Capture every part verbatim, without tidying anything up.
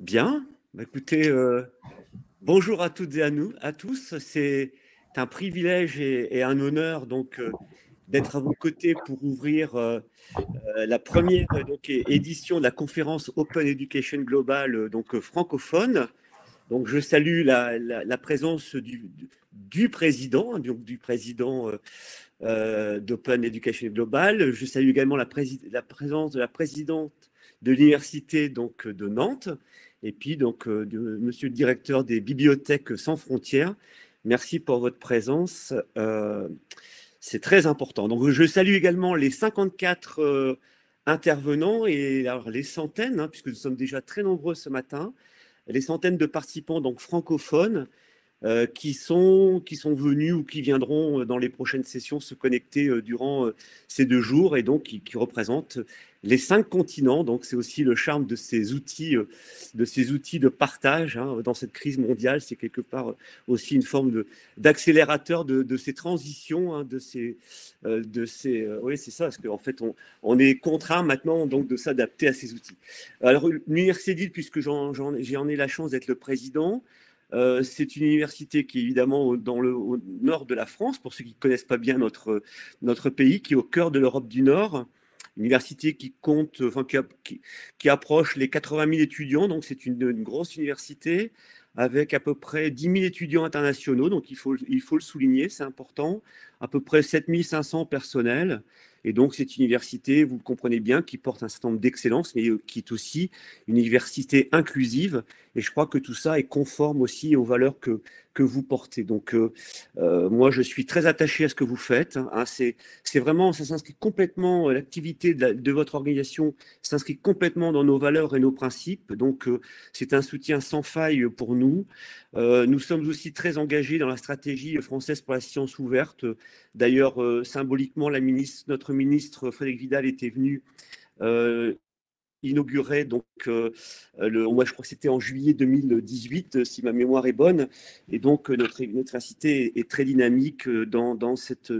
Bien, bah, écoutez, euh, bonjour à toutes et à nous, à tous. C'est un privilège et, et un honneur donc euh, d'être à vos côtés pour ouvrir euh, euh, la première euh, donc, é- édition de la conférence Open Education Global euh, donc euh, francophone. Donc je salue la, la- la présence du, du président, donc du président euh, euh, d'Open Education Global. Je salue également la, prési- la présence de la présidente de l'université donc de Nantes, et puis donc euh, de Monsieur le directeur des Bibliothèques sans frontières. Merci pour votre présence. Euh, c'est très important. Donc je salue également les cinquante-quatre euh, intervenants et alors les centaines, hein, puisque nous sommes déjà très nombreux ce matin, les centaines de participants donc francophones euh, qui sont, qui sont venus ou qui viendront euh, dans les prochaines sessions se connecter euh, durant euh, ces deux jours et donc qui, qui représentent les cinq continents. Donc c'est aussi le charme de ces outils, euh, de ces outils de partage hein, dans cette crise mondiale. C'est quelque part euh, aussi une forme de, d'accélérateur de, de ces transitions, hein, de ces, euh, de ces, euh, oui c'est ça, parce qu'en fait on, on est contraint maintenant donc de s'adapter à ces outils. Alors l'université d'Île, puisque j'en, j'en, j'en ai la chance d'être le président. Euh, c'est une université qui est évidemment dans le au nord de la France, pour ceux qui ne connaissent pas bien notre, notre pays, qui est au cœur de l'Europe du Nord. Une université qui compte, enfin, qui, a, qui, qui approche les quatre-vingt mille étudiants, donc c'est une, une grosse université avec à peu près dix mille étudiants internationaux, donc il faut, il faut le souligner, c'est important, à peu près sept mille cinq cents personnels. Et donc, cette université, vous le comprenez bien, qui porte un certain nombre d'excellences, mais qui est aussi une université inclusive. Et je crois que tout ça est conforme aussi aux valeurs que, que vous portez. Donc, euh, euh, moi, je suis très attaché à ce que vous faites. Hein. C'est, c'est vraiment, ça s'inscrit complètement, l'activité de, la, de votre organisation s'inscrit complètement dans nos valeurs et nos principes. Donc, euh, c'est un soutien sans faille pour nous. Euh, nous sommes aussi très engagés dans la stratégie française pour la science ouverte. D'ailleurs, euh, symboliquement, la ministre, notre ministre Frédérique Vidal était venu euh, inaugurer, donc, euh, le, moi je crois que c'était en juillet deux mille dix-huit, si ma mémoire est bonne. Et donc, notre, notre université est, est très dynamique dans, dans, cette,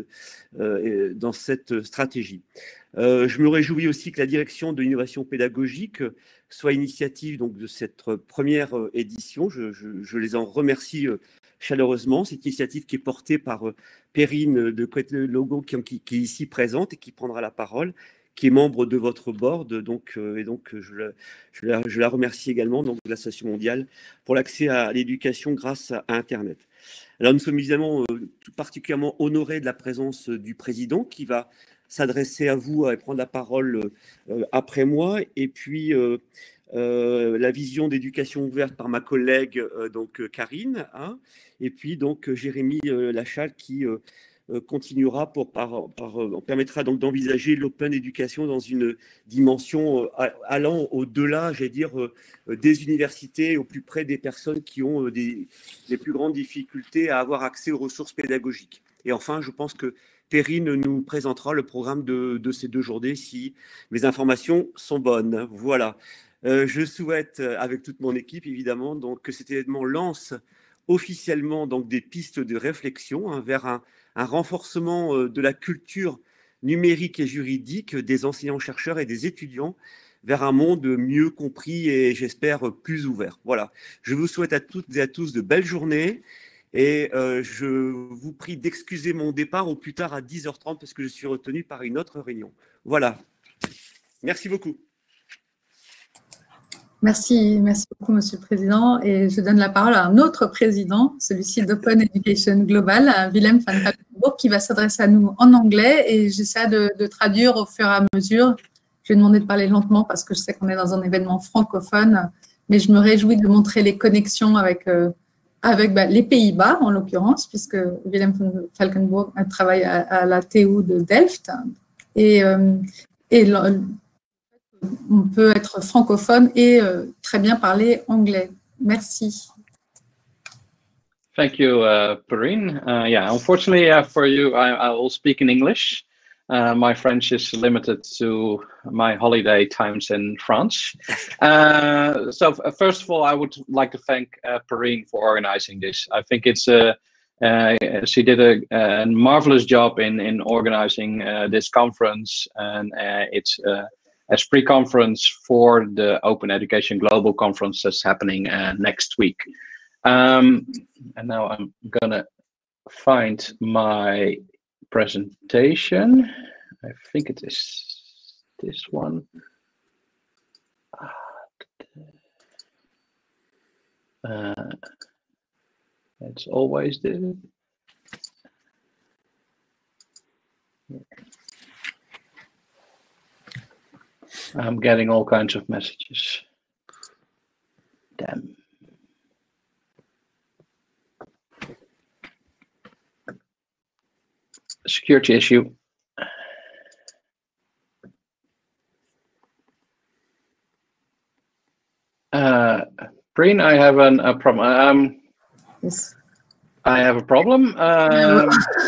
euh, dans cette stratégie. Euh, je me réjouis aussi que la direction de l'innovation pédagogique soit initiative donc, de cette première édition. Je, je, je les en remercie chaleureusement. Cette initiative qui est portée par Perrine de Coët-Logo, qui, qui, qui est ici présente et qui prendra la parole, qui est membre de votre board. Donc, euh, et donc je, la, je, la, je la remercie également donc, de l'Association mondiale pour l'accès à l'éducation grâce à, à Internet. Alors, nous sommes évidemment euh, tout particulièrement honorés de la présence euh, du président qui va s'adresser à vous et prendre la parole euh, après moi. Et puis, euh, euh, la vision d'éducation ouverte par ma collègue, euh, donc euh, Karine. Hein, et puis, donc, euh, Jérémy euh, Lachal qui euh, euh, continuera pour, par, par, euh, permettra donc d'envisager l'open éducation dans une dimension euh, allant au-delà, j'allais dire, euh, des universités, au plus près des personnes qui ont euh, des, les plus grandes difficultés à avoir accès aux ressources pédagogiques. Et enfin, je pense que Perrine nous présentera le programme de, de ces deux journées si mes informations sont bonnes. Voilà. Euh, je souhaite, avec toute mon équipe évidemment, donc, que cet événement lance officiellement donc, des pistes de réflexion hein, vers un, un renforcement euh, de la culture numérique et juridique des enseignants-chercheurs et des étudiants vers un monde mieux compris et j'espère plus ouvert. Voilà. Je vous souhaite à toutes et à tous de belles journées. Et euh, je vous prie d'excuser mon départ au plus tard à dix heures trente parce que je suis retenu par une autre réunion. Voilà. Merci beaucoup. Merci, merci beaucoup, Monsieur le Président. Et je donne la parole à un autre président, celui-ci d'Open Education Global, Willem van Valkenburg, qui va s'adresser à nous en anglais. Et j'essaie de, de traduire au fur et à mesure. Je vais demander de parler lentement parce que je sais qu'on est dans un événement francophone, mais je me réjouis de montrer les connexions avec, euh, avec bah, les Pays-Bas, en l'occurrence, puisque Willem van Valkenburg travaille à, à la T U de Delft. Et, euh, et on peut être francophone et euh, très bien parler anglais. Merci. Thank you, uh, Perrine. Uh, yeah, unfortunately uh, for you, I, I will speak in English. Uh, my French is limited to my holiday times in France. Uh, so first of all, I would like to thank uh, Perrine for organizing this. I think it's a Uh, she did a, a marvelous job in in organizing uh, this conference, and uh, it's uh, as pre-conference for the Open Education Global Conference that's happening uh, next week. Um, and now I'm gonna find my presentation. I think it is this one. Uh, it's always the. I'm getting all kinds of messages. Damn. Security issue. Uh, Breen, I have an, a problem. Um, Yes. I have a problem. Um,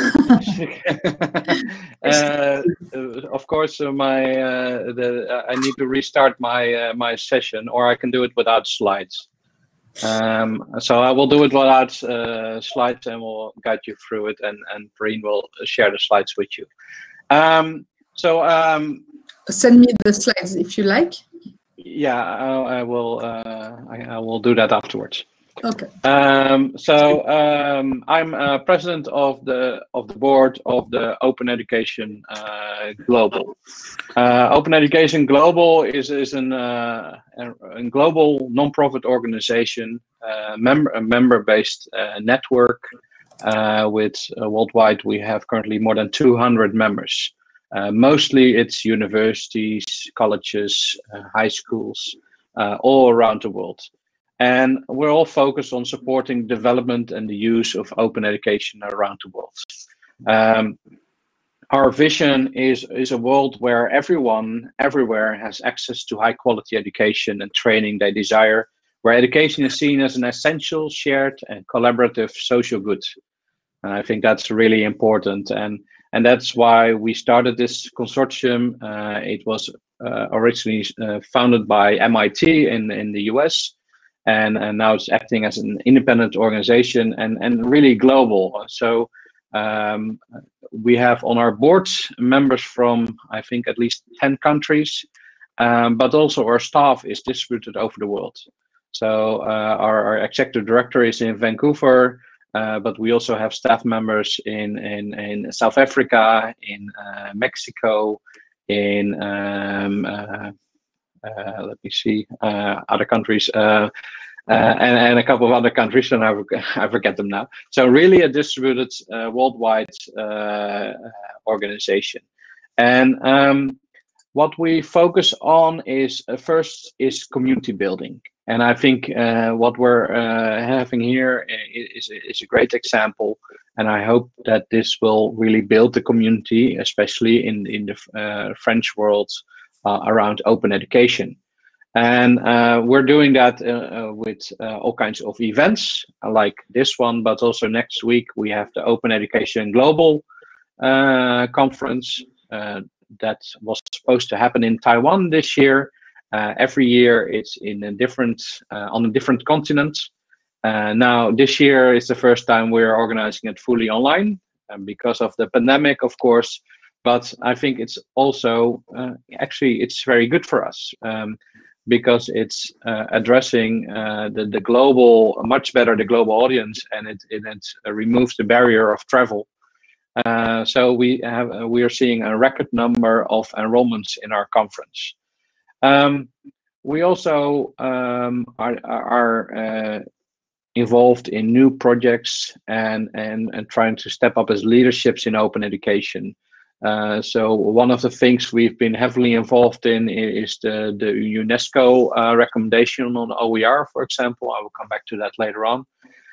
uh, of course, uh, my uh, the I need to restart my uh, my session, or I can do it without slides. Um, so I will do it without uh, slides, and we'll guide you through it, and and Breen will share the slides with you. Um, so um, send me the slides if you like. Yeah, I, I will. Uh, I, I will do that afterwards. Okay. Um, so um, I'm uh, president of the of the board of the Open Education uh, Global. Uh, Open Education Global is is an uh, a, a global non-profit organization, uh, member a member-based uh, network uh, with uh, worldwide. We have currently more than two hundred members. Uh, mostly it's universities, colleges, uh, high schools, uh, all around the world. And we're all focused on supporting development and the use of open education around the world. Um, our vision is, is a world where everyone, everywhere has access to high quality education and training they desire, where education is seen as an essential, shared and collaborative social good. And I think that's really important. And, and that's why we started this consortium. Uh, it was uh, originally uh, founded by M I T in, in the U S. And, and now it's acting as an independent organization and, and really global. So um, we have on our board members from, I think, at least ten countries, um, but also our staff is distributed over the world. So uh, our, our executive director is in Vancouver, uh, but we also have staff members in, in, in South Africa, in uh, Mexico, in um, uh, Uh, let me see, uh, other countries, uh, uh, and, and a couple of other countries, and I, I forget them now. So really a distributed uh, worldwide uh, organization. And um, what we focus on is, uh, first is community building. And I think uh, what we're uh, having here is, is a great example. And I hope that this will really build the community, especially in, in the uh, French world, Uh, around open education. And uh, we're doing that uh, uh, with uh, all kinds of events like this one, but also next week we have the Open Education Global uh, conference uh, that was supposed to happen in Taiwan this year. Uh, every year it's in a different, uh, on a different continent. Uh, now this year is the first time we're organizing it fully online uh, because of the pandemic, of course. But I think it's also, uh, actually, it's very good for us um, because it's uh, addressing uh, the, the global, much better the global audience, and it, it, it uh, removes the barrier of travel. Uh, so we have, uh, we are seeing a record number of enrollments in our conference. Um, we also um, are, are uh, involved in new projects and, and, and trying to step up as leaderships in open education. Uh, so one of the things we've been heavily involved in is the, the UNESCO uh, recommendation on O E R, for example. I will come back to that later on.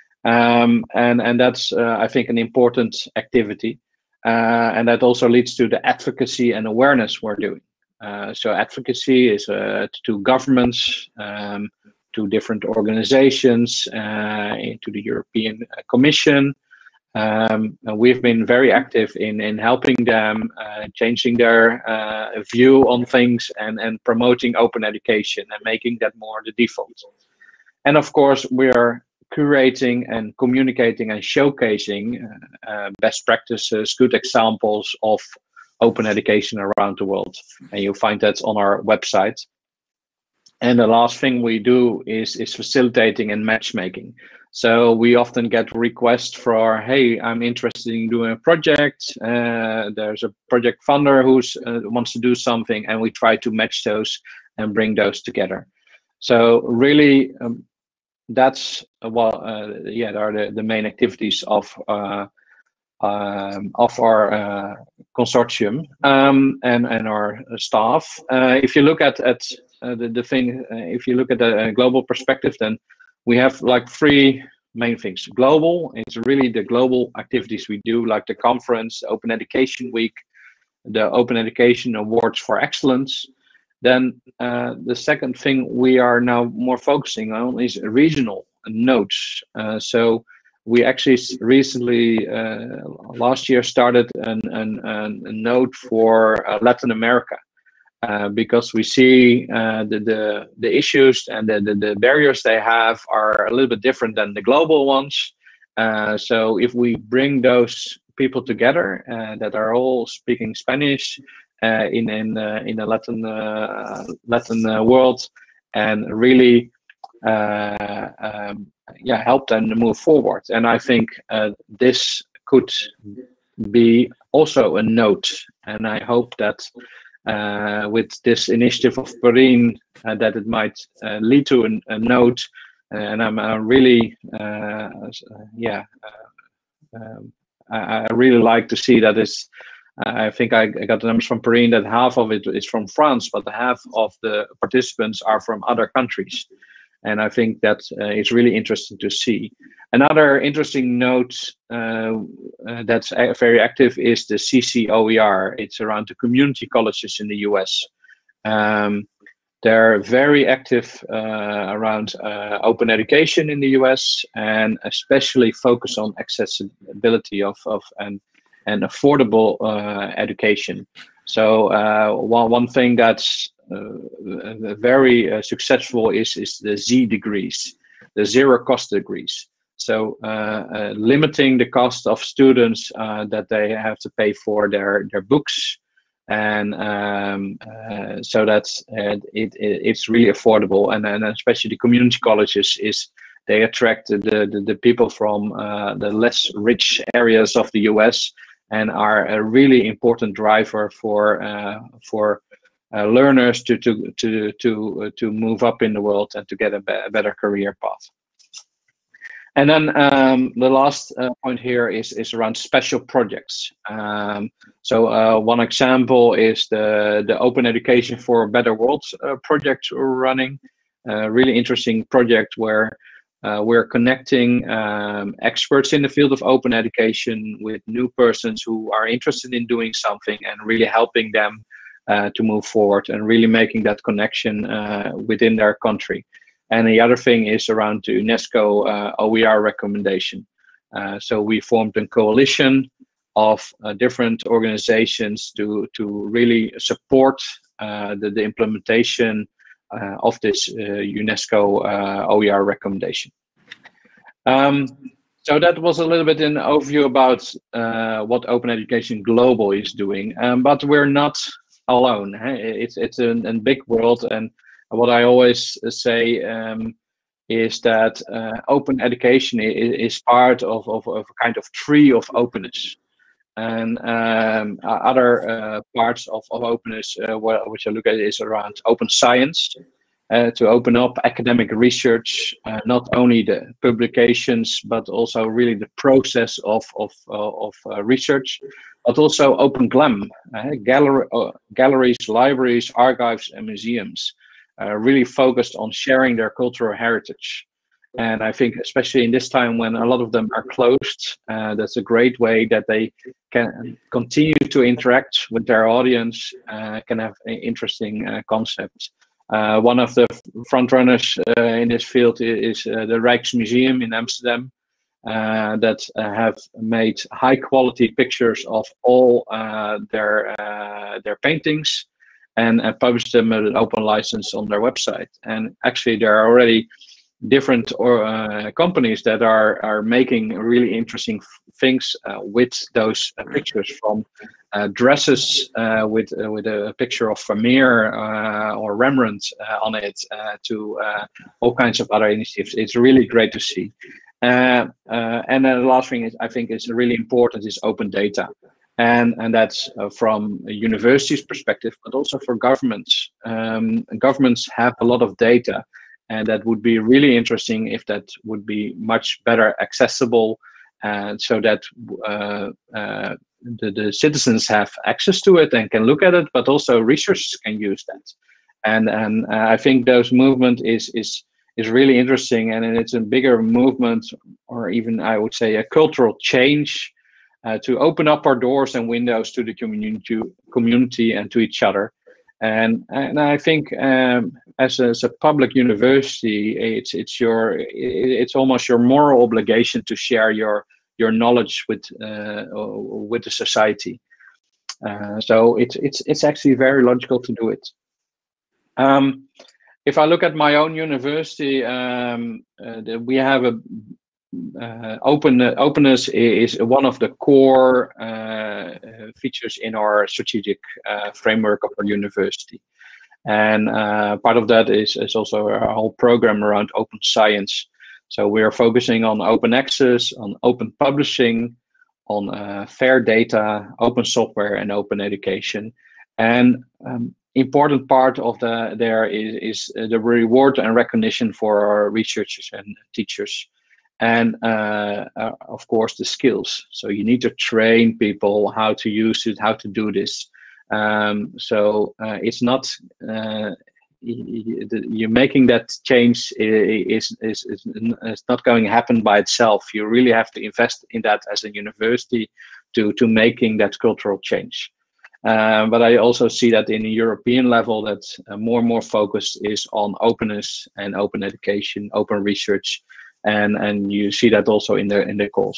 Um, and, and that's, uh, I think, an important activity. Uh, and that also leads to the advocacy and awareness we're doing. Uh, so advocacy is uh, to governments, um, to different organizations, uh, to the European Commission. Um, and we've been very active in, in helping them, uh, changing their uh, view on things and, and promoting open education and making that more the default. And of course, we are curating and communicating and showcasing uh, uh, best practices, good examples of, open education around the world. And you'll find that on our website. And the last thing we do is, is facilitating and matchmaking. So we often get requests for, hey, I'm interested in doing a project. Uh, there's a project funder who uh, wants to do something, and we try to match those and bring those together. So really, um, that's uh, well, uh, yeah, are the, the main activities of uh, um, of our uh, consortium um, and and our staff. Uh, if you look at at uh, the the thing, uh, if you look at the global perspective, then we have like three main things. Global, it's really the global activities we do, like the conference, Open Education Week, the Open Education Awards for Excellence. Then uh, the second thing we are now more focusing on is regional nodes. Uh, so we actually recently, uh, last year, started an, an, an, a node for uh, Latin America. Uh, because we see uh, the, the the issues and the, the, the barriers they have are a little bit different than the global ones. Uh, so if we bring those people together uh, that are all speaking Spanish uh, in in uh, in the Latin uh, Latin uh, world, and really uh, um, yeah help them to move forward, and I think uh, this could be also a node, and I hope that. Uh, with this initiative of Perrine, uh, that it might uh, lead to an, a node, uh, and I'm uh, really, uh, yeah, uh, um, I, I really like to see that it's. Uh, I think I, I got the numbers from Perrine that half of it is from France, but half of the participants are from other countries, and I think that uh, is really interesting to see. Another interesting note uh, uh, that's very active is the C C O E R. It's around the community colleges in the U S. Um, they're very active uh, around uh, open education in the U S, and especially focus on accessibility of, of and, and affordable uh, education. So uh, one, one thing that's uh, very uh, successful is, is the Z degrees, the zero cost degrees. So uh, uh, limiting the cost of students uh, that they have to pay for their their books, and um, uh, so that's uh, it, it. It's really affordable, and and especially the community colleges is they attract the the, the people from uh, the less rich areas of the U S and are a really important driver for uh, for uh, learners to to to to uh, to move up in the world and to get a, be a better career path. And then um, the last uh, point here is, is around special projects. Um, so uh, one example is the, the Open Education for a Better World uh, project we're running. A really interesting project where uh, we're connecting um, experts in the field of open education with new persons who are interested in doing something and really helping them uh, to move forward and really making that connection uh, within their country. And the other thing is around the UNESCO uh, O E R recommendation. Uh, so we formed a coalition of uh, different organizations to, to really support uh, the, the implementation uh, of this uh, UNESCO uh, O E R recommendation. Um, so that was a little bit an overview about uh, what Open Education Global is doing, um, but we're not alone. It's, it's a, a big world, and what I always say um, is that uh, open education is, is part of, of, of a kind of tree of openness. And um, other uh, parts of, of openness, uh, which I look at, is around open science, uh, to open up academic research, uh, not only the publications, but also really the process of, of, uh, of uh, research, but also open GLAM, uh, gallery, uh, galleries, libraries, archives, and museums. Uh, really focused on sharing their cultural heritage. And I think especially in this time when a lot of them are closed, uh, that's a great way that they can continue to interact with their audience, uh, can have interesting uh, concepts. Uh, one of the front runners uh, in this field is, is uh, the Rijksmuseum in Amsterdam, uh, that uh, have made high quality pictures of all uh, their, uh, their paintings, and uh, publish them at an open license on their website. And actually there are already different or uh, companies that are are making really interesting things uh, with those uh, pictures, from uh, dresses uh, with uh, with a picture of Vermeer uh, or Rembrandt uh, on it, uh, to uh, all kinds of other initiatives. It's really great to see. Uh, uh, and then the last thing is, I think is really important, is open data. And, and that's uh, from a university's perspective, but also for governments. Um, governments have a lot of data, and that would be really interesting if that would be much better accessible, and so that uh, uh, the, the citizens have access to it and can look at it, but also researchers can use that. And, and uh, I think those movement is, is, is really interesting, and it's a bigger movement, or even I would say a cultural change, Uh, to open up our doors and windows to the community, community and to each other. And, and I think um, as, a, as a public university, it's it's your it's almost your moral obligation to share your your knowledge with uh, with the society. Uh, so it's it's it's actually very logical to do it. Um, if I look at my own university, um, uh, the, we have a Uh, open uh, openness is one of the core uh, features in our strategic uh, framework of our university, and uh, part of that is, is also our whole program around open science. So we are focusing on open access, on open publishing, on uh, fair data, open software, and open education. And um, important part of the there is, is the reward and recognition for our researchers and teachers. And uh, uh, of course, the skills. So you need to train people how to use it, how to do this. Um, so uh, it's not uh, you're making that change is, is is is not going to happen by itself. You really have to invest in that as a university to to making that cultural change. Uh, but I also see that in a European level, that uh, more and more focus is on openness and open education, open research. And and you see that also in the in the calls.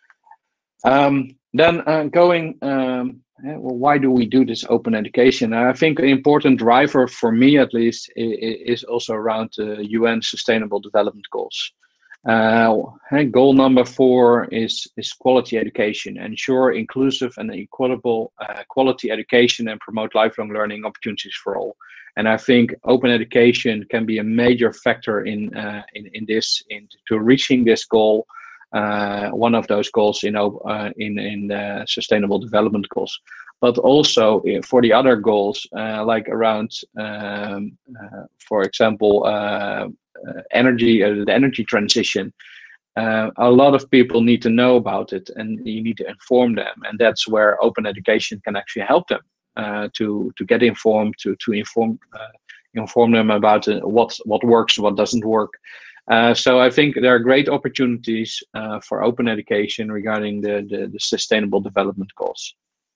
Um, then uh, going, um, well, why do we do this open education? I think an important driver for me, at least, is also around the U N Sustainable Development Goals. Uh, goal number four is is quality education. Ensure inclusive and equitable uh, quality education and promote lifelong learning opportunities for all. And I think open education can be a major factor in uh, in, in this, in to reaching this goal. Uh, one of those goals, you know, uh, in in the Sustainable Development Goals, but also for the other goals, uh, like around, um, uh, for example, uh, uh, energy, uh, the energy transition. Uh, a lot of people need to know about it, and you need to inform them, and that's where open education can actually help them. Uh, to to get informed, to to inform uh, inform them about uh, what what works, what doesn't work. Uh, so I think there are great opportunities uh, for open education regarding the, the the Sustainable Development Goals.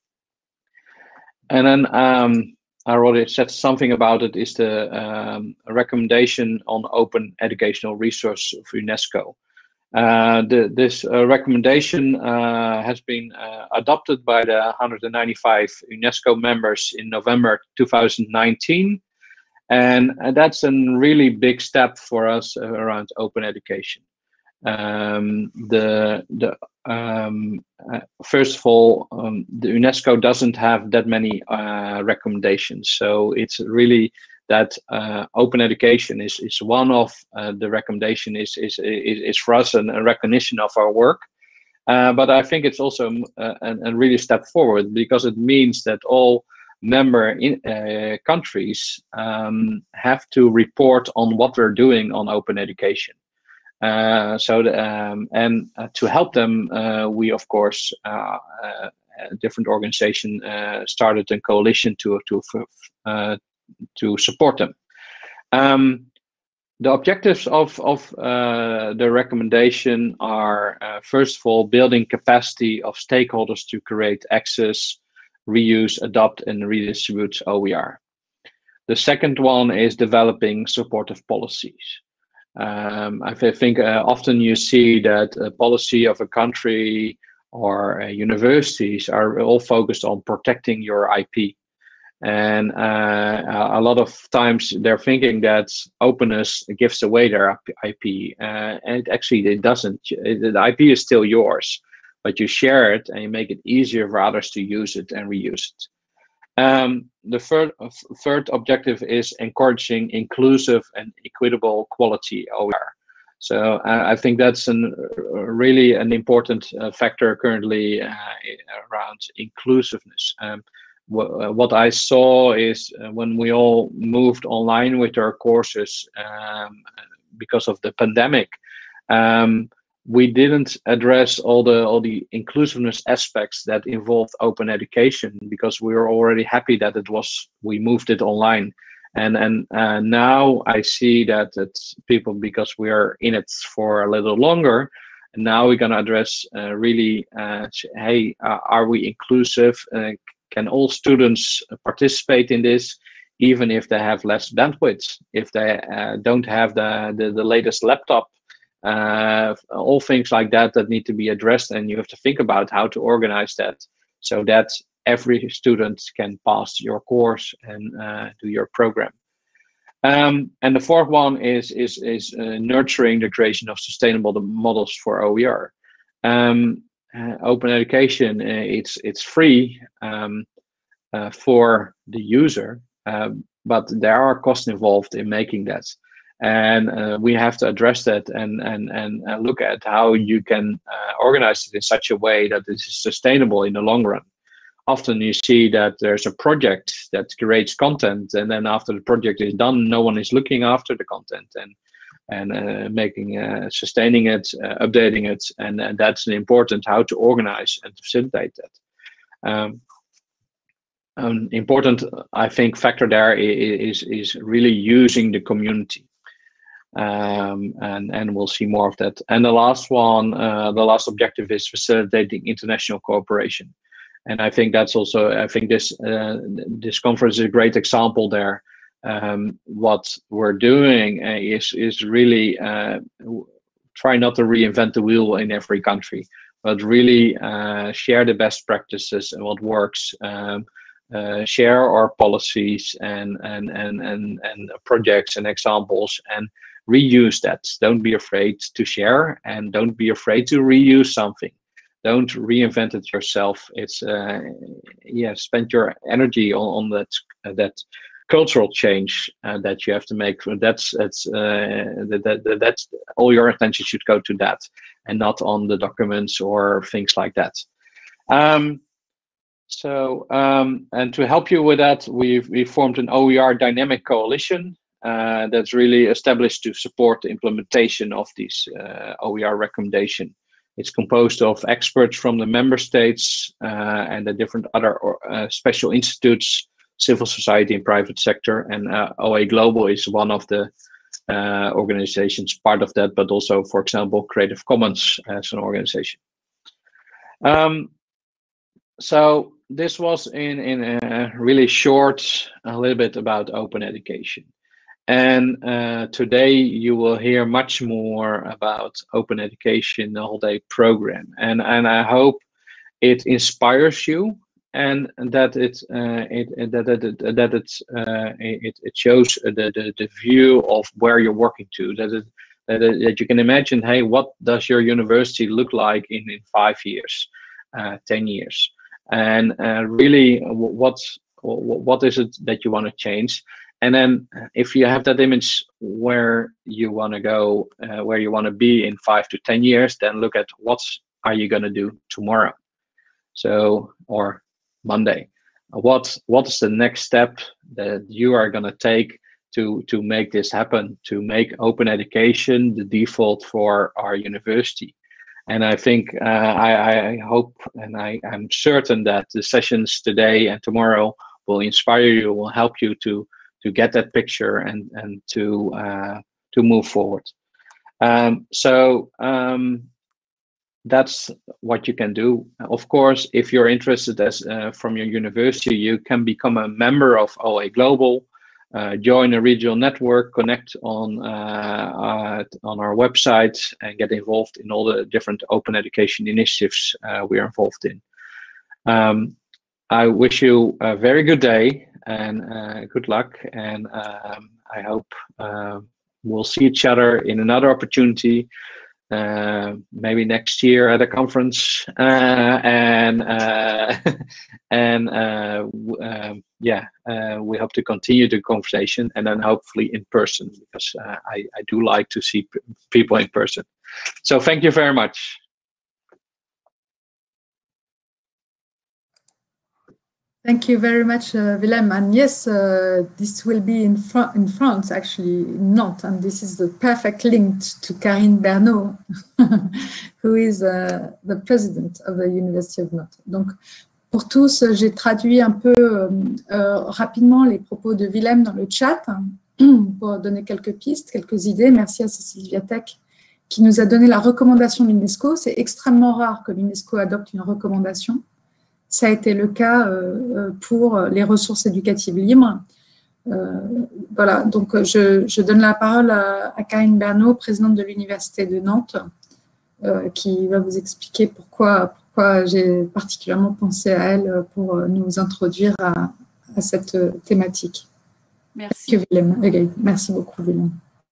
And then um, I already said something about it. Is the um, recommendation on open educational resource of UNESCO. Uh, the, this uh, recommendation uh, has been uh, adopted by the one hundred ninety-five UNESCO members in November two thousand nineteen, and, and that's a really big step for us uh, around open education. Um, the the um, uh, first of all, um, the UNESCO doesn't have that many uh, recommendations, so it's really that uh, open education is is one of uh, the recommendation is is is, is for us an, a recognition of our work, uh, but I think it's also a, a really step forward, because it means that all member in, uh, countries um, have to report on what they're doing on open education. Uh, so the, um, and uh, to help them, uh, we of course uh, uh, a different organization uh, started a coalition to to uh, to support them. Um, the objectives of, of uh, the recommendation are, uh, first of all, building capacity of stakeholders to create access, reuse, adopt, and redistribute O E R. The second one is developing supportive policies. Um, I think uh, often you see that a policy of a country or uh, universities are all focused on protecting your I P. And uh, a lot of times they're thinking that openness gives away their I P, uh, and actually it doesn't. The I P is still yours, but you share it and you make it easier for others to use it and reuse it. Um, the third, third objective is encouraging inclusive and equitable quality O E R. So uh, I think that's an, uh, really an important uh, factor currently uh, around inclusiveness. Um, wh what I saw is uh, when we all moved online with our courses um, because of the pandemic, um, we didn't address all the all the inclusiveness aspects that involved open education, because we were already happy that it was we moved it online. And and uh, now I see that it's people, because we are in it for a little longer, and now we're gonna address uh, really, uh, hey, uh, are we inclusive? Uh, can all students participate in this, even if they have less bandwidth, if they uh, don't have the, the the latest laptop? Uh, all things like that that need to be addressed, and you have to think about how to organize that so that every student can pass your course and uh, do your program. Um, and the fourth one is is is uh, nurturing the creation of sustainable models for O E R. Um, uh, open education, uh, it's it's free um, uh, for the user, uh, but there are costs involved in making that. And uh, we have to address that and and and uh, look at how you can uh, organize it in such a way that it is sustainable in the long run. Often you see that there's a project that creates content, and then after the project is done, no one is looking after the content and and uh, making uh, sustaining it, uh, updating it, and, and that's important how to organize and facilitate that. Um, an important, I think, factor there is is really using the community. Um, and, and we'll see more of that. And the last one, uh, the last objective is facilitating international cooperation. And I think that's also, I think this uh, this conference is a great example there. Um, what we're doing uh, is, is really uh, try not to reinvent the wheel in every country, but really uh, share the best practices and what works. Um, uh, share our policies and, and, and, and, and projects and examples, and reuse that. Don't be afraid to share, and don't be afraid to reuse something. Don't reinvent it yourself. It's uh, yeah, spend your energy on, on that uh, that cultural change uh, that you have to make. That's that's uh, that, that that's all your attention should go to that, and not on the documents or things like that. Um, so um, and to help you with that, we've we formed an O E R dynamic coalition. Uh, that's really established to support the implementation of these uh, O E R recommendation. It's composed of experts from the member states uh, and the different other uh, special institutes, civil society and private sector, and uh, O A Global is one of the uh, organizations part of that, but also, for example, Creative Commons as an organization. Um, so this was in, in a really short, a little bit about open education. And uh, today you will hear much more about open education, the whole day program. And, and I hope it inspires you, and that it, uh, it, it that it, that it, uh, it, it shows the, the, the view of where you're working to, that, it, that, it, that you can imagine, hey, what does your university look like in, in five years, uh, ten years? And uh, really, what, what is it that you want to change? And then if you have that image where you want to go, uh, where you want to be in five to ten years, then look at what are you going to do tomorrow? So, or Monday. What, what is the next step that you are going to take to, to make this happen, to make open education the default for our university? And I think, uh, I, I hope, and I, I'm certain that the sessions today and tomorrow will inspire you, will help you to to get that picture and and to uh, to move forward. Um, so um, that's what you can do. Of course, if you're interested as uh, from your university, you can become a member of O A Global, uh, join a regional network, connect on uh, uh, on our website, and get involved in all the different open education initiatives uh, we are involved in. Um, I wish you a very good day. and uh, good luck. And um, I hope uh, we'll see each other in another opportunity, uh, maybe next year at a conference. Uh, and uh, and uh, um, yeah, uh, we hope to continue the conversation, and then hopefully in person, because uh, I, I do like to see p people in person. So thank you very much. Thank you very much, uh, Willem. And yes, uh, this will be in, Fr in France, actually, in Nantes. And this is the perfect link to Karine Bernot, who is uh, the president of the University of Nantes. Donc, pour tous, j'ai traduit un peu euh, euh, rapidement les propos de Willem dans le chat pour donner quelques pistes, quelques idées. Merci à Cécile Viatek qui nous a donné la recommandation de l'UNESCO. C'est extrêmement rare que l'UNESCO adopte une recommandation. Ça a été le cas euh, pour les ressources éducatives libres. Euh, voilà, donc je, je donne la parole à, à Karine Bernot, présidente de l'Université de Nantes, euh, qui va vous expliquer pourquoi, pourquoi j'ai particulièrement pensé à elle pour nous introduire à, à cette thématique. Merci. Merci beaucoup, Willem.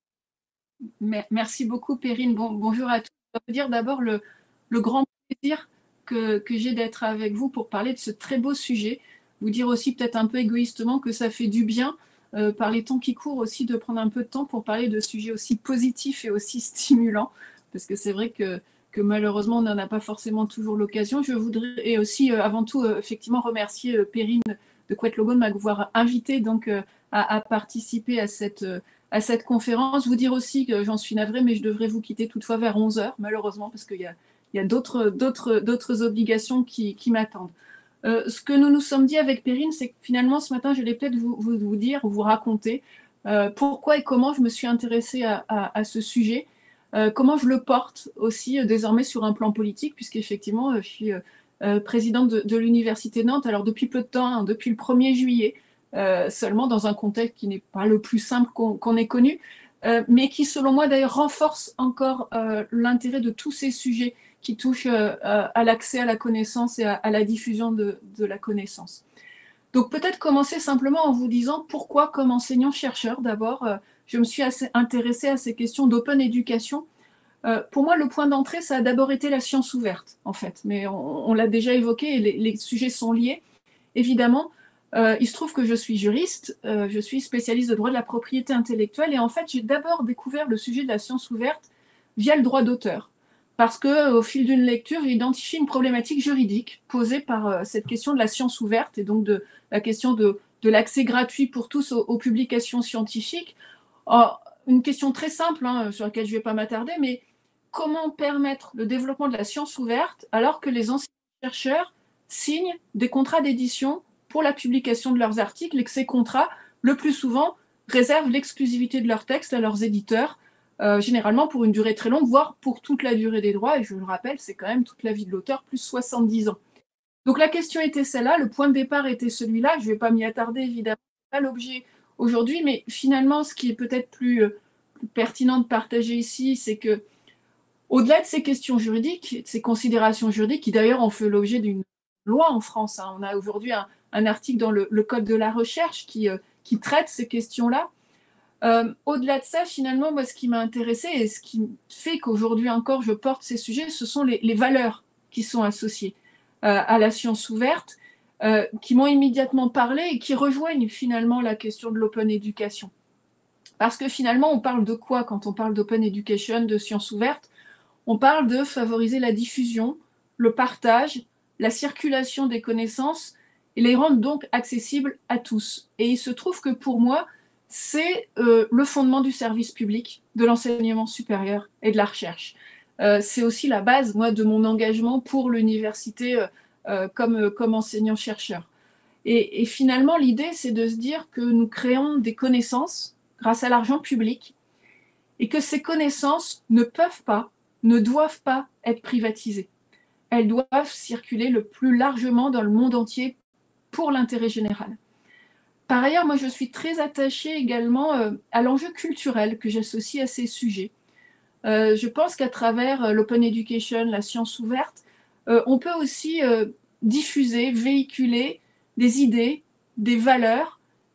Merci beaucoup, Perrine. Bon, bonjour à tous. Je veux dire d'abord le, le grand plaisir que, que j'ai d'être avec vous pour parler de ce très beau sujet. Vous dire aussi peut-être un peu égoïstement que ça fait du bien, euh, par les temps qui courent aussi, de prendre un peu de temps pour parler de sujets aussi positifs et aussi stimulants, parce que c'est vrai que, que malheureusement on n'en a pas forcément toujours l'occasion. Je voudrais et aussi euh, avant tout euh, effectivement remercier euh, Perrine de Couette Logo de m'avoir invité donc euh, à, à participer à cette, euh, à cette conférence. Vous dire aussi que j'en suis navrée, mais je devrais vous quitter toutefois vers onze heures malheureusement, parce qu'il y a Il y a d'autres, d'autres, d'autres obligations qui, qui m'attendent. Euh, ce que nous nous sommes dit avec Perrine, c'est que finalement, ce matin, je vais peut-être vous, vous, vous dire, vous raconter euh, pourquoi et comment je me suis intéressée à, à, à ce sujet, euh, comment je le porte aussi euh, désormais sur un plan politique, puisqu'effectivement, euh, je suis euh, présidente de, de l'Université de Nantes, alors depuis peu de temps, hein, depuis le premier juillet, euh, seulement dans un contexte qui n'est pas le plus simple qu'on, qu'on ait connu, euh, mais qui, selon moi, d'ailleurs, renforce encore euh, l'intérêt de tous ces sujets qui touche euh, à l'accès à la connaissance et à, à la diffusion de, de la connaissance. Donc peut-être commencer simplement en vous disant pourquoi, comme enseignant-chercheur, d'abord, euh, je me suis assez intéressée à ces questions d'open education. Euh, pour moi, le point d'entrée, ça a d'abord été la science ouverte, en fait, mais on, on l'a déjà évoqué et les, les sujets sont liés. Évidemment, euh, il se trouve que je suis juriste, euh, je suis spécialiste de droit de la propriété intellectuelle et en fait, j'ai d'abord découvert le sujet de la science ouverte via le droit d'auteur. Parce qu'au fil d'une lecture, j'ai identifié une problématique juridique posée par euh, cette question de la science ouverte et donc de la question de, de l'accès gratuit pour tous aux, aux publications scientifiques. Alors, une question très simple, hein, sur laquelle je ne vais pas m'attarder, mais comment permettre le développement de la science ouverte alors que les anciens chercheurs signent des contrats d'édition pour la publication de leurs articles et que ces contrats, le plus souvent, réservent l'exclusivité de leurs textes à leurs éditeurs, Euh, généralement pour une durée très longue, voire pour toute la durée des droits, et je le rappelle, c'est quand même toute la vie de l'auteur, plus soixante-dix ans. Donc la question était celle-là, le point de départ était celui-là, je ne vais pas m'y attarder évidemment, ce n'est pas l'objet aujourd'hui, mais finalement ce qui est peut-être plus, euh, plus pertinent de partager ici, c'est que au-delà de ces questions juridiques, de ces considérations juridiques, qui d'ailleurs ont fait l'objet d'une loi en France, hein, on a aujourd'hui un, un article dans le, le Code de la recherche qui, euh, qui traite ces questions-là. Euh, au-delà de ça, finalement, moi, ce qui m'a intéressée et ce qui fait qu'aujourd'hui encore je porte ces sujets, ce sont les, les valeurs qui sont associées euh, à la science ouverte, euh, qui m'ont immédiatement parlé et qui rejoignent finalement la question de l'open education. Parce que finalement, on parle de quoi quand on parle d'open education, de science ouverte? On parle de favoriser la diffusion, le partage, la circulation des connaissances et les rendre donc accessibles à tous. Et il se trouve que pour moi, c'est euh, le fondement du service public, de l'enseignement supérieur et de la recherche. Euh, c'est aussi la base, moi, de mon engagement pour l'université euh, euh, comme, comme enseignant-chercheur. Et, et finalement, l'idée, c'est de se dire que nous créons des connaissances grâce à l'argent public et que ces connaissances ne peuvent pas, ne doivent pas être privatisées. Elles doivent circuler le plus largement dans le monde entier pour l'intérêt général. Par ailleurs, moi, je suis très attachée également euh, à l'enjeu culturel que j'associe à ces sujets. Euh, je pense qu'à travers euh, l'open education, la science ouverte, euh, on peut aussi euh, diffuser, véhiculer des idées, des valeurs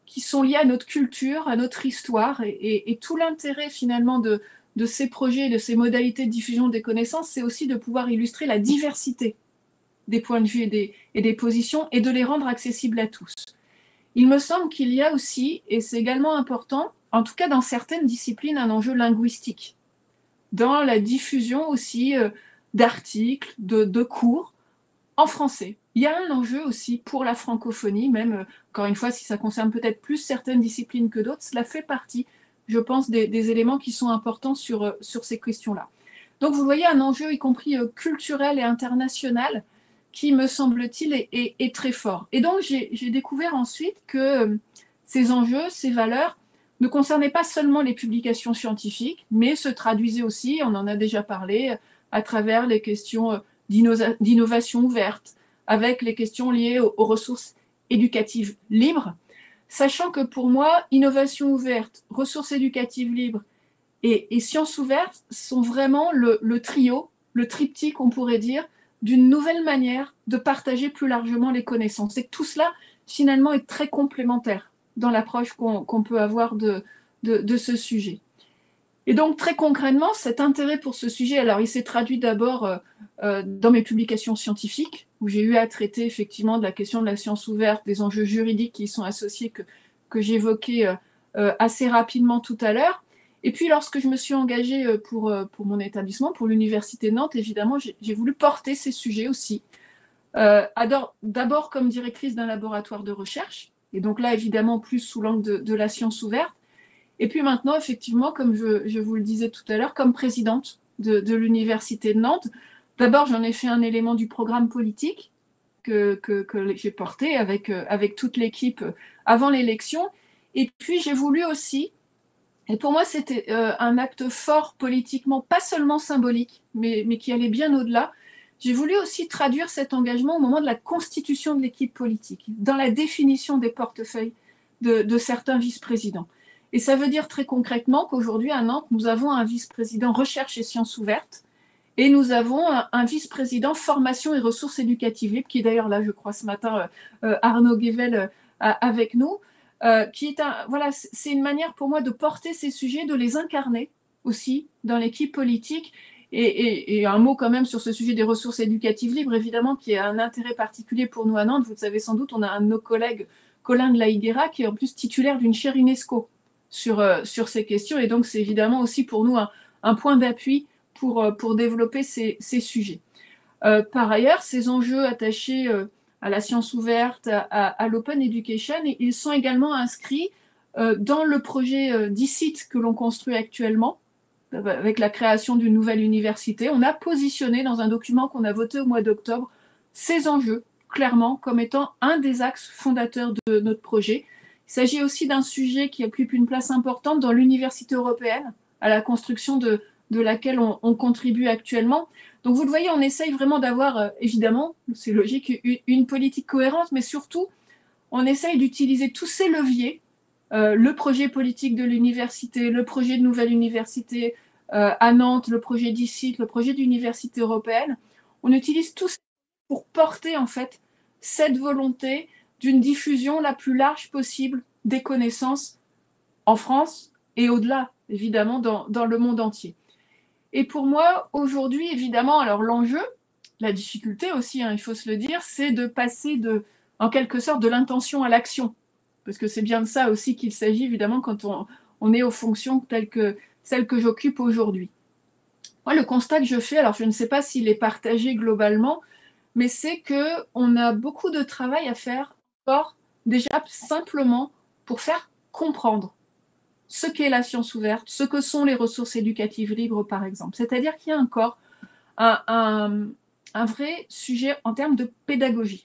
qui sont liés à notre culture, à notre histoire. Et, et, et tout l'intérêt finalement de, de ces projets, de ces modalités de diffusion des connaissances, c'est aussi de pouvoir illustrer la diversité des points de vue et des, et des positions et de les rendre accessibles à tous. Il me semble qu'il y a aussi, et c'est également important, en tout cas dans certaines disciplines, un enjeu linguistique. Dans la diffusion aussi euh, d'articles, de, de cours en français. Il y a un enjeu aussi pour la francophonie, même, euh, encore une fois, si ça concerne peut-être plus certaines disciplines que d'autres, cela fait partie, je pense, des, des éléments qui sont importants sur, euh, sur ces questions-là. Donc vous voyez un enjeu, y compris euh, culturel et international, qui, me semble-t-il, est, est, est très fort. Et donc j'ai découvert ensuite que euh, ces enjeux, ces valeurs, ne concernaient pas seulement les publications scientifiques, mais se traduisaient aussi, on en a déjà parlé, à travers les questions d'innovation ouverte, avec les questions liées aux, aux ressources éducatives libres, sachant que pour moi, innovation ouverte, ressources éducatives libres et, et sciences ouvertes sont vraiment le, le trio, le triptyque, on pourrait dire, d'une nouvelle manière de partager plus largement les connaissances. Et que tout cela, finalement, est très complémentaire dans l'approche qu'on qu'on peut avoir de, de, de ce sujet. Et donc, très concrètement, cet intérêt pour ce sujet, alors il s'est traduit d'abord euh, euh, dans mes publications scientifiques, où j'ai eu à traiter effectivement de la question de la science ouverte, des enjeux juridiques qui y sont associés, que, que j'évoquais euh, euh, assez rapidement tout à l'heure. Et puis, lorsque je me suis engagée pour, pour mon établissement, pour l'Université de Nantes, évidemment, j'ai voulu porter ces sujets aussi. Euh, d'abord comme directrice d'un laboratoire de recherche, et donc là, évidemment, plus sous l'angle de, de la science ouverte. Et puis maintenant, effectivement, comme je, je vous le disais tout à l'heure, comme présidente de, de l'Université de Nantes. D'abord, j'en ai fait un élément du programme politique que, que, que j'ai porté avec, avec toute l'équipe avant l'élection. Et puis, j'ai voulu aussi, et pour moi, c'était euh, un acte fort politiquement, pas seulement symbolique, mais, mais qui allait bien au-delà. J'ai voulu aussi traduire cet engagement au moment de la constitution de l'équipe politique, dans la définition des portefeuilles de, de certains vice-présidents. Et ça veut dire très concrètement qu'aujourd'hui, à Nantes, nous avons un vice-président recherche et sciences ouvertes, et nous avons un, un vice-président formation et ressources éducatives libres, qui est d'ailleurs là, je crois, ce matin, euh, Arnaud Guével euh, avec nous, euh, qui est un, voilà, c'est une manière pour moi de porter ces sujets, de les incarner aussi dans l'équipe politique. Et, et, et un mot quand même sur ce sujet des ressources éducatives libres, évidemment, qui a un intérêt particulier pour nous à Nantes. Vous le savez sans doute, on a un de nos collègues, Colin de la Higuera, qui est en plus titulaire d'une chaire UNESCO sur, euh, sur ces questions. Et donc, c'est évidemment aussi pour nous un, un point d'appui pour, euh, pour développer ces, ces sujets. Euh, par ailleurs, ces enjeux attachés euh, à la science ouverte, à, à, à l'open education, ils sont également inscrits euh, dans le projet euh, d'I C I T que l'on construit actuellement, avec la création d'une nouvelle université. On a positionné dans un document qu'on a voté au mois d'octobre ces enjeux, clairement, comme étant un des axes fondateurs de notre projet. Il s'agit aussi d'un sujet qui occupe une place importante dans l'université européenne, à la construction de, de laquelle on, on contribue actuellement. Donc vous le voyez, on essaye vraiment d'avoir, euh, évidemment, c'est logique, une, une politique cohérente, mais surtout, on essaye d'utiliser tous ces leviers, euh, le projet politique de l'université, le projet de nouvelle université euh, à Nantes, le projet d'I C I T, le projet d'université européenne. On utilise tout ça pour porter en fait cette volonté d'une diffusion la plus large possible des connaissances en France et au-delà, évidemment, dans, dans le monde entier. Et pour moi, aujourd'hui, évidemment, alors l'enjeu, la difficulté aussi, hein, il faut se le dire, c'est de passer de, en quelque sorte de l'intention à l'action. Parce que c'est bien de ça aussi qu'il s'agit, évidemment, quand on, on est aux fonctions telles que celles que j'occupe aujourd'hui. Moi, le constat que je fais, alors je ne sais pas s'il est partagé globalement, mais c'est qu'on a beaucoup de travail à faire encore, déjà simplement pour faire comprendre ce qu'est la science ouverte, ce que sont les ressources éducatives libres, par exemple. C'est-à-dire qu'il y a encore un, un, un vrai sujet en termes de pédagogie.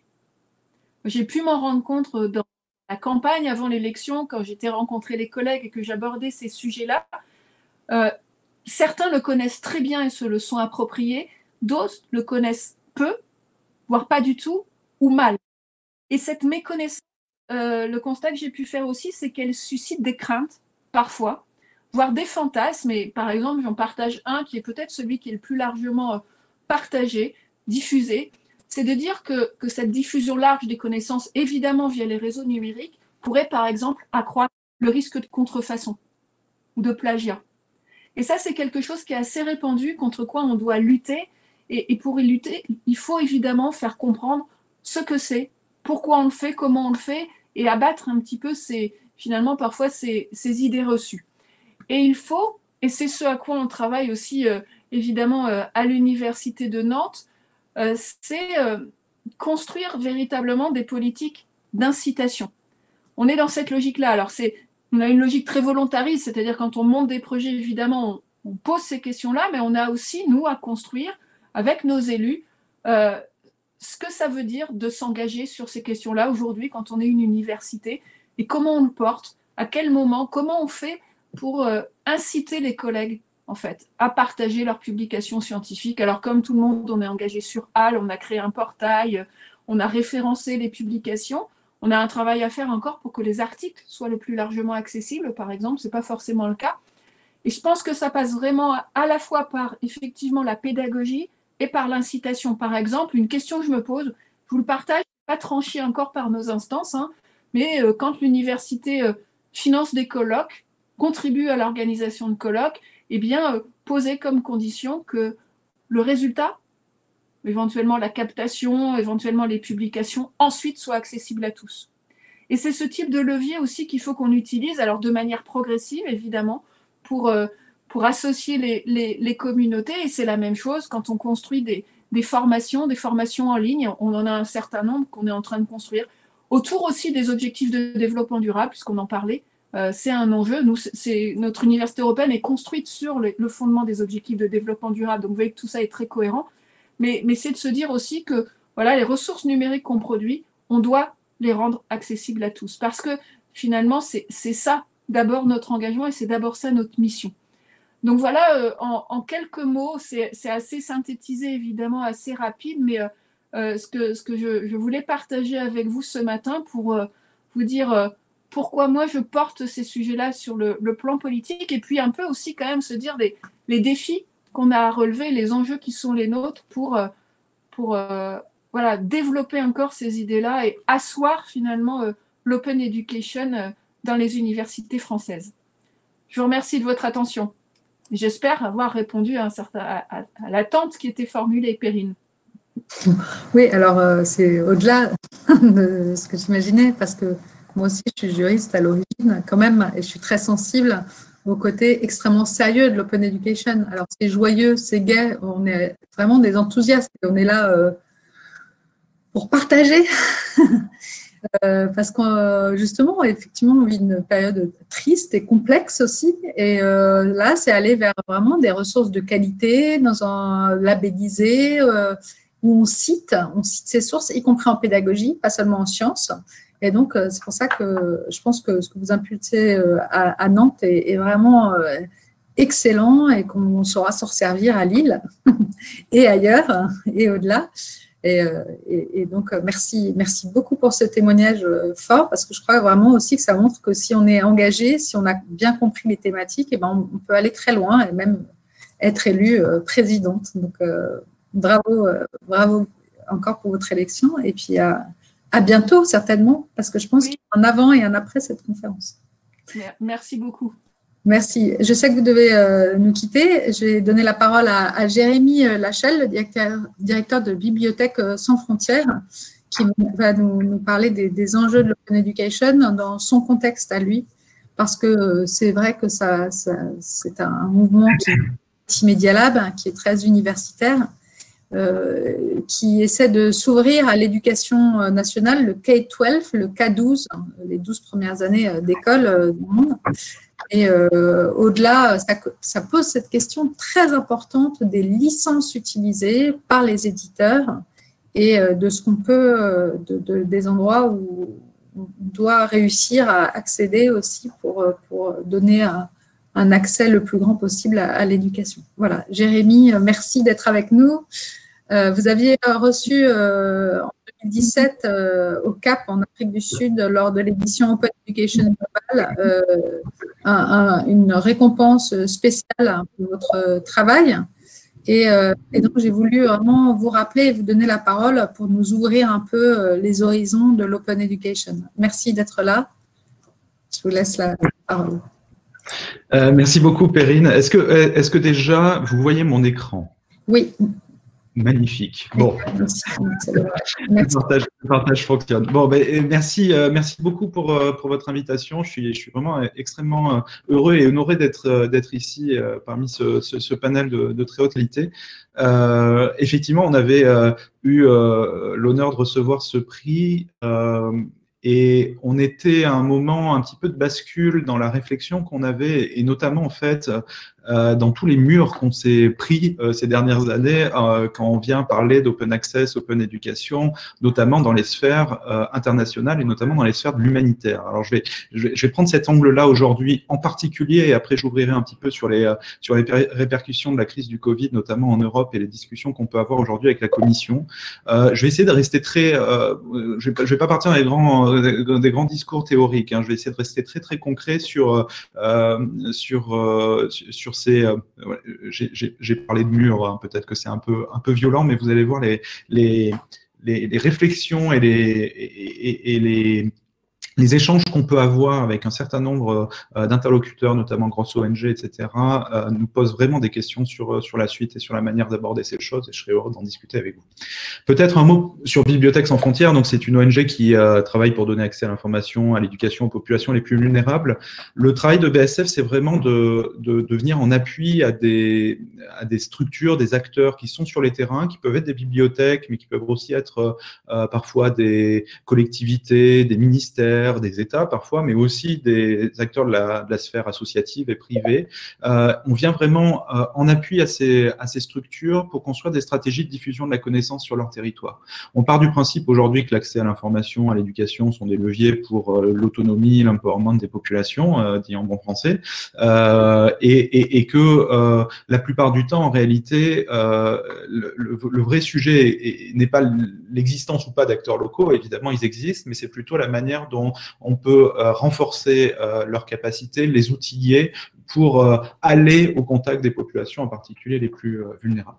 J'ai pu m'en rendre compte dans la campagne avant l'élection, quand j'étais rencontré les collègues et que j'abordais ces sujets-là. Euh, certains le connaissent très bien et se le sont appropriés, d'autres le connaissent peu, voire pas du tout, ou mal. Et cette méconnaissance, euh, le constat que j'ai pu faire aussi, c'est qu'elle suscite des craintes, parfois, voire des fantasmes. Et par exemple, j'en partage un qui est peut-être celui qui est le plus largement partagé, diffusé, c'est de dire que, que cette diffusion large des connaissances, évidemment via les réseaux numériques, pourrait par exemple accroître le risque de contrefaçon ou de plagiat. Et ça, c'est quelque chose qui est assez répandu, contre quoi on doit lutter. Et, et pour y lutter, il faut évidemment faire comprendre ce que c'est, pourquoi on le fait, comment on le fait, et abattre un petit peu ces, finalement parfois ces, ces idées reçues. Et il faut, et c'est ce à quoi on travaille aussi euh, évidemment euh, à l'Université de Nantes, euh, c'est euh, construire véritablement des politiques d'incitation. On est dans cette logique-là. Alors, c'est, on a une logique très volontariste, c'est-à-dire quand on monte des projets, évidemment, on, on pose ces questions-là, mais on a aussi, nous, à construire avec nos élus euh, ce que ça veut dire de s'engager sur ces questions-là aujourd'hui quand on est une université et comment on le porte, à quel moment, comment on fait pour euh, inciter les collègues en fait, à partager leurs publications scientifiques. Alors, comme tout le monde, on est engagé sur H A L, on a créé un portail, on a référencé les publications. On a un travail à faire encore pour que les articles soient le plus largement accessibles, par exemple. Ce n'est pas forcément le cas. Et je pense que ça passe vraiment à la fois par, effectivement, la pédagogie et par l'incitation. Par exemple, une question que je me pose, je vous le partage, pas tranchée encore par nos instances, hein, mais euh, quand l'université euh, finance des colloques, contribue à l'organisation de colloques, eh bien, euh, poser comme condition que le résultat, éventuellement la captation, éventuellement les publications, ensuite soient accessibles à tous. Et c'est ce type de levier aussi qu'il faut qu'on utilise, alors de manière progressive, évidemment, pour, euh, pour associer les, les, les communautés. Et c'est la même chose quand on construit des, des formations, des formations en ligne. On en a un certain nombre qu'on est en train de construire, autour aussi des objectifs de développement durable, puisqu'on en parlait. Euh, c'est un enjeu. Nous, c'est, notre université européenne est construite sur le, le fondement des objectifs de développement durable. Donc, vous voyez que tout ça est très cohérent. Mais, mais c'est de se dire aussi que voilà, les ressources numériques qu'on produit, on doit les rendre accessibles à tous. Parce que finalement, c'est, c'est ça d'abord notre engagement et c'est d'abord ça notre mission. Donc voilà, euh, en, en quelques mots, c'est, c'est assez synthétisé, évidemment, assez rapide, mais euh, euh, ce que, ce que je, je voulais partager avec vous ce matin pour euh, vous dire euh, pourquoi moi je porte ces sujets-là sur le, le plan politique et puis un peu aussi quand même se dire les, les défis qu'on a à relever, les enjeux qui sont les nôtres pour, euh, pour euh, voilà, développer encore ces idées-là et asseoir finalement euh, l'open education euh, dans les universités françaises. Je vous remercie de votre attention. J'espère avoir répondu à, un certain, à, à, à l'attente qui était formulée, Perrine. Oui, alors euh, c'est au-delà de ce que j'imaginais, parce que moi aussi, je suis juriste à l'origine quand même, et je suis très sensible au côté extrêmement sérieux de l'open education. Alors, c'est joyeux, c'est gai, on est vraiment des enthousiastes, et on est là euh, pour partager. Euh, parce que justement, effectivement, on vit une période triste et complexe aussi. Et euh, là, c'est aller vers vraiment des ressources de qualité, dans un labellisé, euh, où on cite, on cite ces sources, y compris en pédagogie, pas seulement en sciences. Et donc, euh, c'est pour ça que je pense que ce que vous impulsez euh, à, à Nantes est, est vraiment euh, excellent et qu'on saura s'en servir à Lille et ailleurs et au-delà. Et, et, et donc, merci, merci beaucoup pour ce témoignage fort, parce que je crois vraiment aussi que ça montre que si on est engagé, si on a bien compris les thématiques, et ben on, on peut aller très loin et même être élu euh, présidente. Donc, euh, bravo, euh, bravo encore pour votre élection. Et puis, à, à bientôt, certainement, parce que je pense oui. qu'il y a un avant et un après cette conférence. Merci beaucoup. Merci. Je sais que vous devez euh, nous quitter. Je vais donner la parole à, à Jérémy Lachelle, le directeur, directeur de Bibliothèques Sans Frontières, qui va nous, nous parler des, des enjeux de l'open education dans son contexte à lui, parce que c'est vrai que ça, ça, c'est un mouvement qui est Multimedia Lab, qui est très universitaire, euh, qui essaie de s'ouvrir à l'éducation nationale, le K douze, le K douze, les douze premières années d'école du monde. Et euh, au-delà, ça, ça pose cette question très importante des licences utilisées par les éditeurs et euh, de ce qu'on peut, euh, de, de, des endroits où on doit réussir à accéder aussi pour, pour donner un, un accès le plus grand possible à, à l'éducation. Voilà, Jérémy, merci d'être avec nous. Euh, vous aviez reçu euh, en deux mille dix-sept euh, au Cap, en Afrique du Sud, lors de l'édition Open Education Global, euh, un, un, une récompense spéciale pour votre travail. Et, euh, et donc, j'ai voulu vraiment vous rappeler et vous donner la parole pour nous ouvrir un peu les horizons de l'Open Education. Merci d'être là. je vous laisse la parole. Euh, merci beaucoup, Perrine. Est-ce que, est-ce que déjà, vous voyez mon écran? Oui. Magnifique. Bon, merci. Le, partage, le partage fonctionne. Bon, ben, merci, euh, merci beaucoup pour, euh, pour votre invitation. Je suis, je suis vraiment extrêmement heureux et honoré d'être d'être ici euh, parmi ce, ce, ce panel de, de très haute qualité. Euh, effectivement, on avait euh, eu euh, l'honneur de recevoir ce prix. Euh, Et on était à un moment un petit peu de bascule dans la réflexion qu'on avait, et notamment en fait euh, dans tous les murs qu'on s'est pris euh, ces dernières années euh, quand on vient parler d'open access, open education, notamment dans les sphères euh, internationales et notamment dans les sphères de l'humanitaire. Alors je vais, je vais, je vais prendre cet angle-là aujourd'hui en particulier, et après j'ouvrirai un petit peu sur les, euh, sur les répercussions de la crise du Covid, notamment en Europe, et les discussions qu'on peut avoir aujourd'hui avec la Commission. Euh, je vais essayer de rester très, euh, je vais, je vais pas partir dans les grands des grands discours théoriques. Hein. Je vais essayer de rester très très concret sur euh, sur euh, sur ces. Euh, J'ai parlé de murs. Hein. Peut-être que c'est un peu un peu violent, mais vous allez voir les les les, les réflexions et les et, et, et les les échanges qu'on peut avoir avec un certain nombre euh, d'interlocuteurs, notamment grosses O N G, et cetera, euh, nous posent vraiment des questions sur, sur la suite et sur la manière d'aborder ces choses, et je serais heureux d'en discuter avec vous. Peut-être un mot sur Bibliothèques sans frontières. Donc, c'est une O N G qui euh, travaille pour donner accès à l'information, à l'éducation aux populations les plus vulnérables. Le travail de B S F, c'est vraiment de, de, de venir en appui à des, à des structures, des acteurs qui sont sur les terrains, qui peuvent être des bibliothèques, mais qui peuvent aussi être euh, parfois des collectivités, des ministères, des États parfois, mais aussi des acteurs de la, de la sphère associative et privée. Euh, on vient vraiment euh, en appui à ces, à ces structures pour construire des stratégies de diffusion de la connaissance sur leur territoire. On part du principe aujourd'hui que l'accès à l'information, à l'éducation sont des leviers pour euh, l'autonomie, l'empowerment des populations, euh, dit en bon français, euh, et, et, et que euh, la plupart du temps, en réalité, euh, le, le, le vrai sujet n'est pas l'existence ou pas d'acteurs locaux. Évidemment, ils existent, mais c'est plutôt la manière dont on peut euh, renforcer euh, leurs capacités, les outiller pour euh, aller au contact des populations, en particulier les plus euh, vulnérables.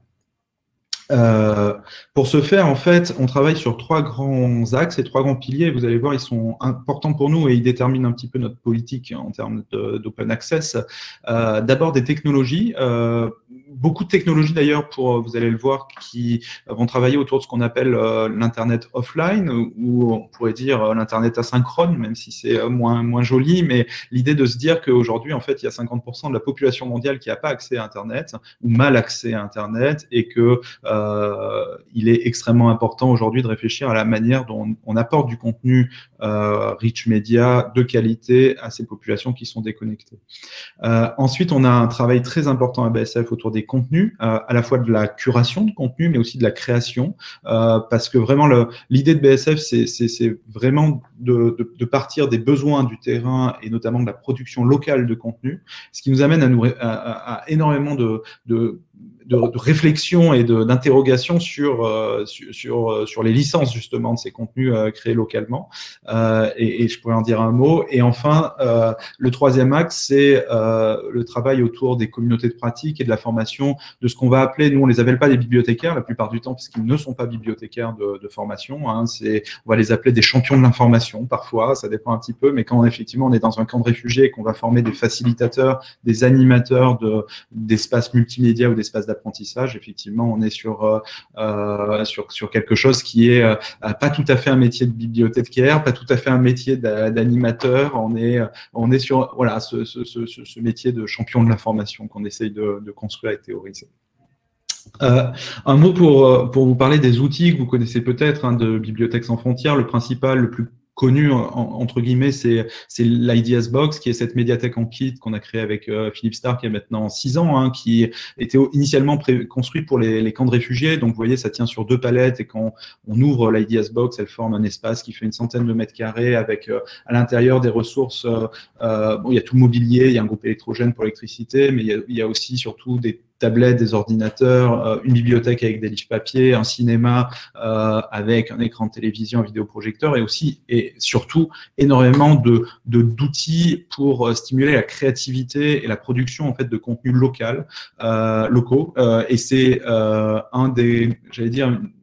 Euh, pour ce faire, en fait, on travaille sur trois grands axes et trois grands piliers. Vous allez voir, ils sont importants pour nous et ils déterminent un petit peu notre politique en termes d'open access. Euh, D'abord, des technologies. Euh, beaucoup de technologies d'ailleurs, pour vous allez le voir, qui vont travailler autour de ce qu'on appelle euh, l'internet offline, ou on pourrait dire euh, l'internet asynchrone, même si c'est euh, moins moins joli. Mais l'idée de se dire qu'aujourd'hui, en fait, il y a cinquante pour cent de la population mondiale qui n'a pas accès à Internet ou mal accès à Internet, et que euh, il est extrêmement important aujourd'hui de réfléchir à la manière dont on apporte du contenu euh, rich media de qualité à ces populations qui sont déconnectées. Euh, ensuite, on a un travail très important à B S F autour des contenus, euh, à la fois de la curation de contenu, mais aussi de la création, euh, parce que vraiment l'idée de B S F, c'est vraiment de, de, de partir des besoins du terrain et notamment de la production locale de contenu, ce qui nous amène à, nous, à, à, à énormément de, de De, de réflexion et d'interrogation sur, euh, sur, sur, sur les licences justement de ces contenus euh, créés localement, euh, et, et je pourrais en dire un mot. Et enfin, euh, le troisième axe, c'est euh, le travail autour des communautés de pratique et de la formation de ce qu'on va appeler, nous on les appelle pas des bibliothécaires la plupart du temps, parce qu'ils ne sont pas bibliothécaires de, de formation, hein, c'est, on va les appeler des champions de l'information parfois, ça dépend un petit peu, mais quand effectivement on est dans un camp de réfugiés et qu'on va former des facilitateurs, des animateurs d'espaces de, multimédia ou d'espaces d'apprentissage, effectivement, on est sur, euh, sur, sur quelque chose qui est euh, pas tout à fait un métier de bibliothécaire, pas tout à fait un métier d'animateur, on est, on est sur voilà, ce, ce, ce, ce métier de champion de l'information qu'on essaye de, de construire et de théoriser. Euh, un mot pour, pour vous parler des outils que vous connaissez peut-être, hein, de Bibliothèques sans frontières. Le principal, le plus connu, en, entre guillemets, c'est l'Ideas Box, qui est cette médiathèque en kit qu'on a créée avec euh, Philippe Starr, qui a maintenant six ans, hein, qui était initialement construit pour les, les camps de réfugiés. Donc, vous voyez, ça tient sur deux palettes, et quand on ouvre l'Ideas Box, elle forme un espace qui fait une centaine de mètres carrés, avec euh, à l'intérieur des ressources. Euh, euh, bon, il y a tout le mobilier, il y a un groupe électrogène pour l'électricité, mais il y, a, il y a aussi surtout des tablettes, des ordinateurs, euh, une bibliothèque avec des livres papier, un cinéma euh, avec un écran de télévision, un vidéoprojecteur, et aussi et surtout énormément de de d'outils pour euh, stimuler la créativité et la production en fait de contenu local, euh, locaux. Euh, et c'est euh, un des, j'allais dire,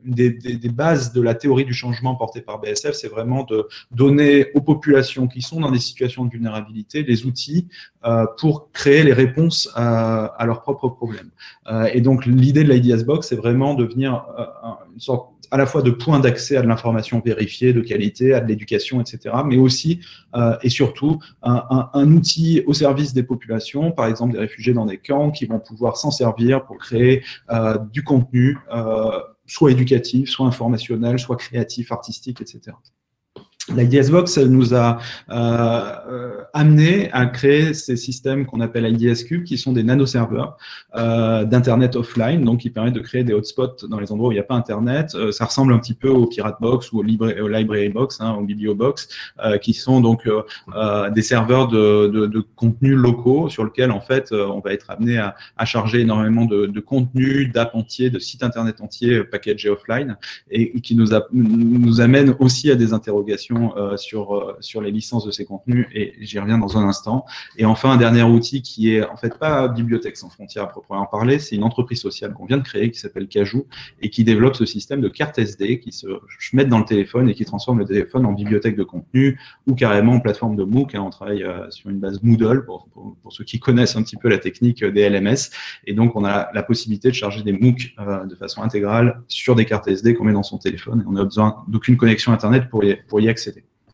une des, des, des bases de la théorie du changement portée par B S F, c'est vraiment de donner aux populations qui sont dans des situations de vulnérabilité les outils euh, pour créer les réponses à, à leurs propres problèmes. Euh, et donc, l'idée de l'Ideas Box, c'est vraiment de devenir euh, une sorte à la fois de points d'accès à de l'information vérifiée, de qualité, à de l'éducation, et cetera, mais aussi euh, et surtout un, un, un outil au service des populations, par exemple des réfugiés dans des camps, qui vont pouvoir s'en servir pour créer euh, du contenu, euh, soit éducatif, soit informationnel, soit créatif, artistique, et cetera. L'Ideas Box, elle nous a euh, euh, amené à créer ces systèmes qu'on appelle Ideas Cube, qui sont des nanoserveurs euh, d'Internet offline, donc qui permettent de créer des hotspots dans les endroits où il n'y a pas Internet. Euh, ça ressemble un petit peu au Pirate Box ou au, Libra au Library Box, hein, au Bibliobox, euh, qui sont donc euh, euh, des serveurs de, de, de contenus locaux sur lesquels, en fait, euh, on va être amené à, à charger énormément de, de contenus, d'apps entiers, de sites Internet entiers packagés offline, et, et qui nous, a, nous amène aussi à des interrogations Euh, sur, euh, sur les licences de ces contenus, et j'y reviens dans un instant. Et enfin, un dernier outil qui est en fait pas Bibliothèques sans frontières à proprement parler, c'est une entreprise sociale qu'on vient de créer qui s'appelle Cajou et qui développe ce système de carte S D qui se mettent dans le téléphone et qui transforme le téléphone en bibliothèque de contenu ou carrément en plateforme de MOOC. Hein. On travaille euh, sur une base Moodle pour, pour, pour ceux qui connaissent un petit peu la technique des L M S. Et donc, on a la possibilité de charger des MOOC euh, de façon intégrale sur des cartes S D qu'on met dans son téléphone, et on n'a besoin d'aucune connexion Internet pour y, pour y accéder.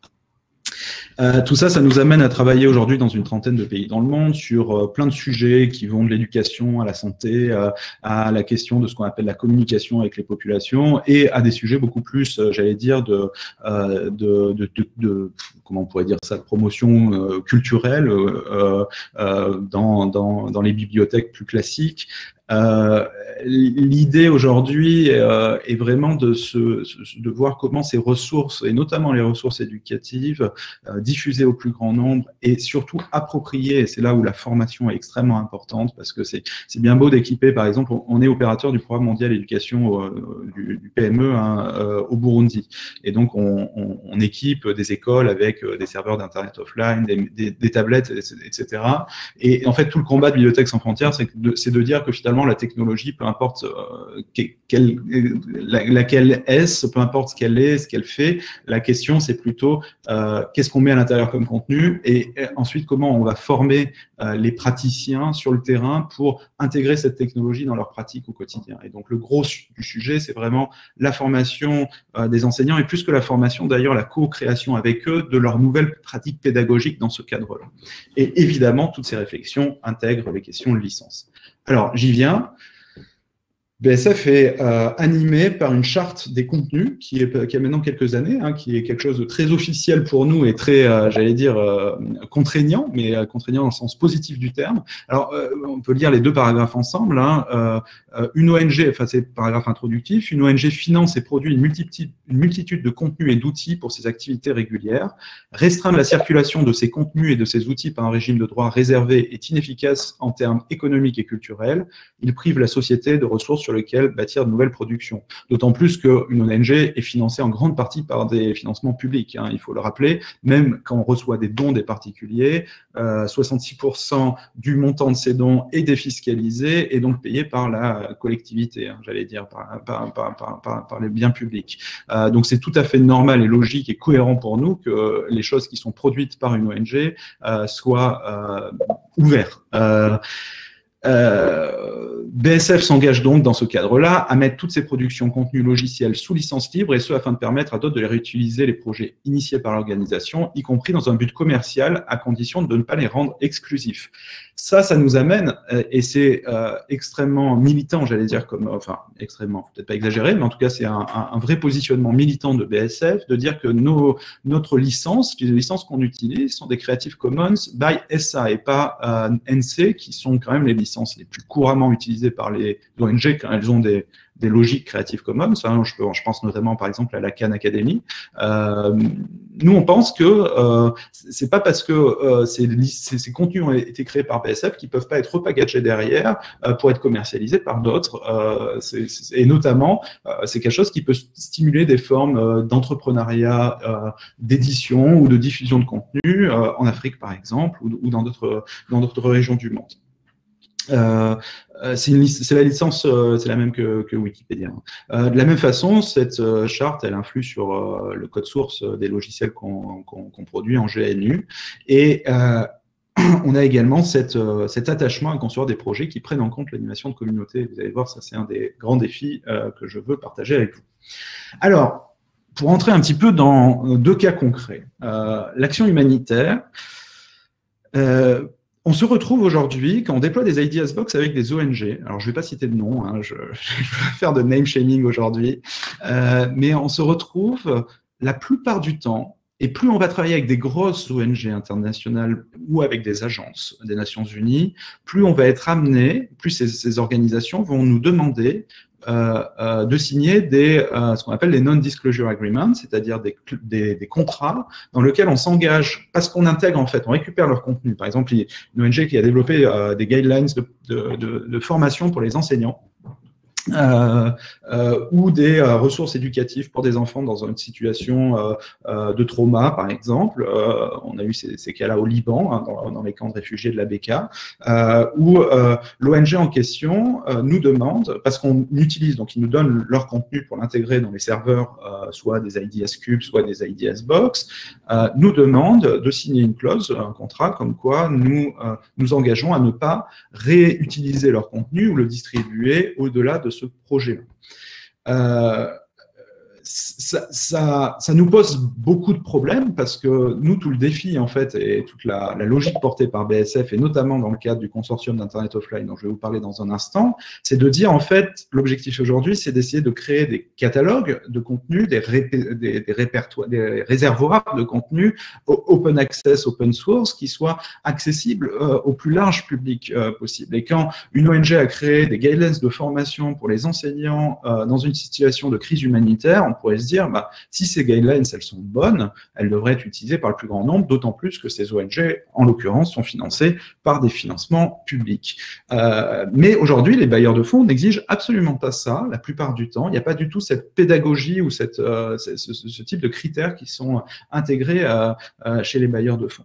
Euh, tout ça, ça nous amène à travailler aujourd'hui dans une trentaine de pays dans le monde sur euh, plein de sujets qui vont de l'éducation à la santé, euh, à la question de ce qu'on appelle la communication avec les populations, et à des sujets beaucoup plus, euh, j'allais dire, de, euh, de, de, de, de, comment on pourrait dire ça, de promotion euh, culturelle euh, euh, dans, dans, dans les bibliothèques plus classiques. Euh, l'idée aujourd'hui euh, est vraiment de, se, de voir comment ces ressources, et notamment les ressources éducatives, euh, diffusées au plus grand nombre et surtout appropriées. Et c'est là où la formation est extrêmement importante, parce que c'est bien beau d'équiper, par exemple, on est opérateur du programme mondial éducation euh, du, du P M E hein, euh, au Burundi. Et donc, on, on, on équipe des écoles avec des serveurs d'Internet offline, des, des, des tablettes, et cetera. Et en fait, tout le combat de Bibliothèques sans frontières, c'est de, de dire que finalement, la technologie, peu importe euh, quelle, la, laquelle est-ce, peu importe ce qu'elle est, ce qu'elle fait, la question c'est plutôt euh, qu'est-ce qu'on met à l'intérieur comme contenu, et, et ensuite comment on va former euh, les praticiens sur le terrain pour intégrer cette technologie dans leur pratique au quotidien. Et donc le gros du sujet, c'est vraiment la formation euh, des enseignants, et plus que la formation d'ailleurs, la co-création avec eux de leurs nouvelles pratiques pédagogiques dans ce cadre-là. Et évidemment, toutes ces réflexions intègrent les questions de licence. Alors, j'y viens. B S F est euh, animé par une charte des contenus qui, est, qui a maintenant quelques années, hein, qui est quelque chose de très officiel pour nous et très, euh, j'allais dire, euh, contraignant, mais euh, contraignant dans le sens positif du terme. Alors, euh, on peut lire les deux paragraphes ensemble. Hein. Euh, une O N G, enfin c'est paragraphe introductif, une O N G finance et produit une multitude, une multitude de contenus et d'outils pour ses activités régulières. Restreindre la circulation de ces contenus et de ces outils par un régime de droit réservé est inefficace en termes économiques et culturels. Il prive la société de ressources sur lesquelles bâtir de nouvelles productions. D'autant plus qu'une O N G est financée en grande partie par des financements publics, hein, il faut le rappeler, même quand on reçoit des dons des particuliers, euh, soixante-six pour cent du montant de ces dons est défiscalisé et donc payé par la collectivité, hein, j'allais dire, par, par, par, par, par, par les biens publics. Euh, donc c'est tout à fait normal et logique et cohérent pour nous que les choses qui sont produites par une O N G euh, soient euh, ouvertes. Euh, Euh, B S F s'engage donc dans ce cadre-là à mettre toutes ces productions contenus logiciels sous licence libre, et ce afin de permettre à d'autres de les réutiliser les projets initiés par l'organisation, y compris dans un but commercial, à condition de ne pas les rendre exclusifs. Ça, ça nous amène, et c'est euh, extrêmement militant, j'allais dire, comme, enfin, extrêmement, peut-être pas exagéré, mais en tout cas, c'est un, un, un vrai positionnement militant de B S F, de dire que nos, notre licence, les licences qu'on utilise, sont des Creative Commons by S A et pas euh, N C, qui sont quand même les licences les plus couramment utilisées par les O N G quand elles ont des, des logiques Creative Commons. Hein, je, peux, je pense notamment, par exemple, à la Khan Academy. Euh, nous, on pense que euh, c'est pas parce que euh, ces, ces, ces contenus ont été créés par B S F qu'ils peuvent pas être repackagés derrière euh, pour être commercialisés par d'autres. Euh, et notamment, euh, c'est quelque chose qui peut stimuler des formes euh, d'entrepreneuriat, euh, d'édition ou de diffusion de contenu euh, en Afrique, par exemple, ou, ou dans d'autres dans d'autres régions du monde. Euh, c'est la licence, euh, c'est la même que, que Wikipédia. Euh, de la même façon, cette euh, charte, elle influe sur euh, le code source des logiciels qu'on qu'on, qu'on produit en G N U. Et euh, on a également cette, euh, cet attachement à construire des projets qui prennent en compte l'animation de communauté. Vous allez voir, ça c'est un des grands défis euh, que je veux partager avec vous. Alors, pour entrer un petit peu dans deux cas concrets, euh, l'action humanitaire, euh, on se retrouve aujourd'hui, quand on déploie des Ideas Box avec des O N G, alors je ne vais pas citer de nom, hein, je ne vais pas faire de name shaming aujourd'hui, euh, mais on se retrouve la plupart du temps, et plus on va travailler avec des grosses O N G internationales ou avec des agences des Nations Unies, plus on va être amené, plus ces, ces organisations vont nous demander euh, euh, de signer des, euh, ce qu'on appelle les non-disclosure agreements, c'est-à-dire des, des, des contrats dans lesquels on s'engage, parce qu'on intègre en fait, on récupère leur contenu. Par exemple, il y a une O N G qui a développé euh, des guidelines de, de, de, de formation pour les enseignants. Euh, euh, ou des euh, ressources éducatives pour des enfants dans une situation euh, euh, de trauma, par exemple. Euh, on a eu ces, ces cas-là au Liban, hein, dans, dans les camps de réfugiés de l'A B K, euh, où euh, l'O N G en question euh, nous demande, parce qu'on utilise, donc ils nous donnent leur contenu pour l'intégrer dans les serveurs, euh, soit des Ideas Cube, soit des Ideas Box, euh, nous demande de signer une clause, un contrat, comme quoi nous euh, nous engageons à ne pas réutiliser leur contenu ou le distribuer au-delà de ce projet-là. Euh, ça, ça, ça nous pose beaucoup de problèmes parce que nous, tout le défi, en fait, et toute la, la logique portée par B S F, et notamment dans le cadre du consortium d'Internet Offline, dont je vais vous parler dans un instant, c'est de dire, en fait, l'objectif aujourd'hui, c'est d'essayer de créer des catalogues de contenu, des, répé, des, des répertoires, des réservoirs de contenu open access, open source, qui soient accessibles euh, au plus large public euh, possible. Et quand une O N G a créé des guidelines de formation pour les enseignants euh, dans une situation de crise humanitaire, on pourrait se dire, bah, si ces guidelines, elles sont bonnes, elles devraient être utilisées par le plus grand nombre, d'autant plus que ces O N G, en l'occurrence, sont financées par des financements publics. Euh, mais aujourd'hui, les bailleurs de fonds n'exigent absolument pas ça, la plupart du temps. Il n'y a pas du tout cette pédagogie ou cette, euh, ce, ce, ce type de critères qui sont intégrés euh, euh, chez les bailleurs de fonds.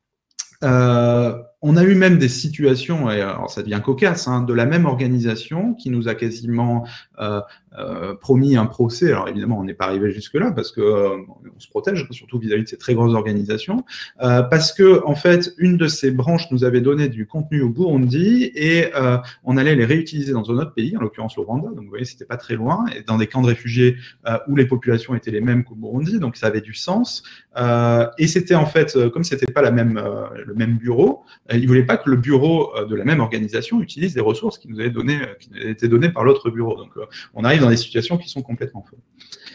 Euh, on a eu même des situations, et alors ça devient cocasse, hein, de la même organisation qui nous a quasiment euh, euh, promis un procès. Alors évidemment, on n'est pas arrivé jusque-là parce que euh, on se protège, surtout vis-à-vis de ces très grosses organisations, euh, parce que en fait, une de ces branches nous avait donné du contenu au Burundi et euh, on allait les réutiliser dans un autre pays, en l'occurrence le Rwanda. Donc vous voyez, c'était pas très loin, et dans des camps de réfugiés euh, où les populations étaient les mêmes qu'au Burundi, donc ça avait du sens. Euh, et c'était en fait, comme c'était pas la même, euh, le même bureau, il ne voulait pas que le bureau de la même organisation utilise des ressources qui nous avaient, donné, qui nous avaient été données par l'autre bureau. Donc, on arrive dans des situations qui sont complètement folles.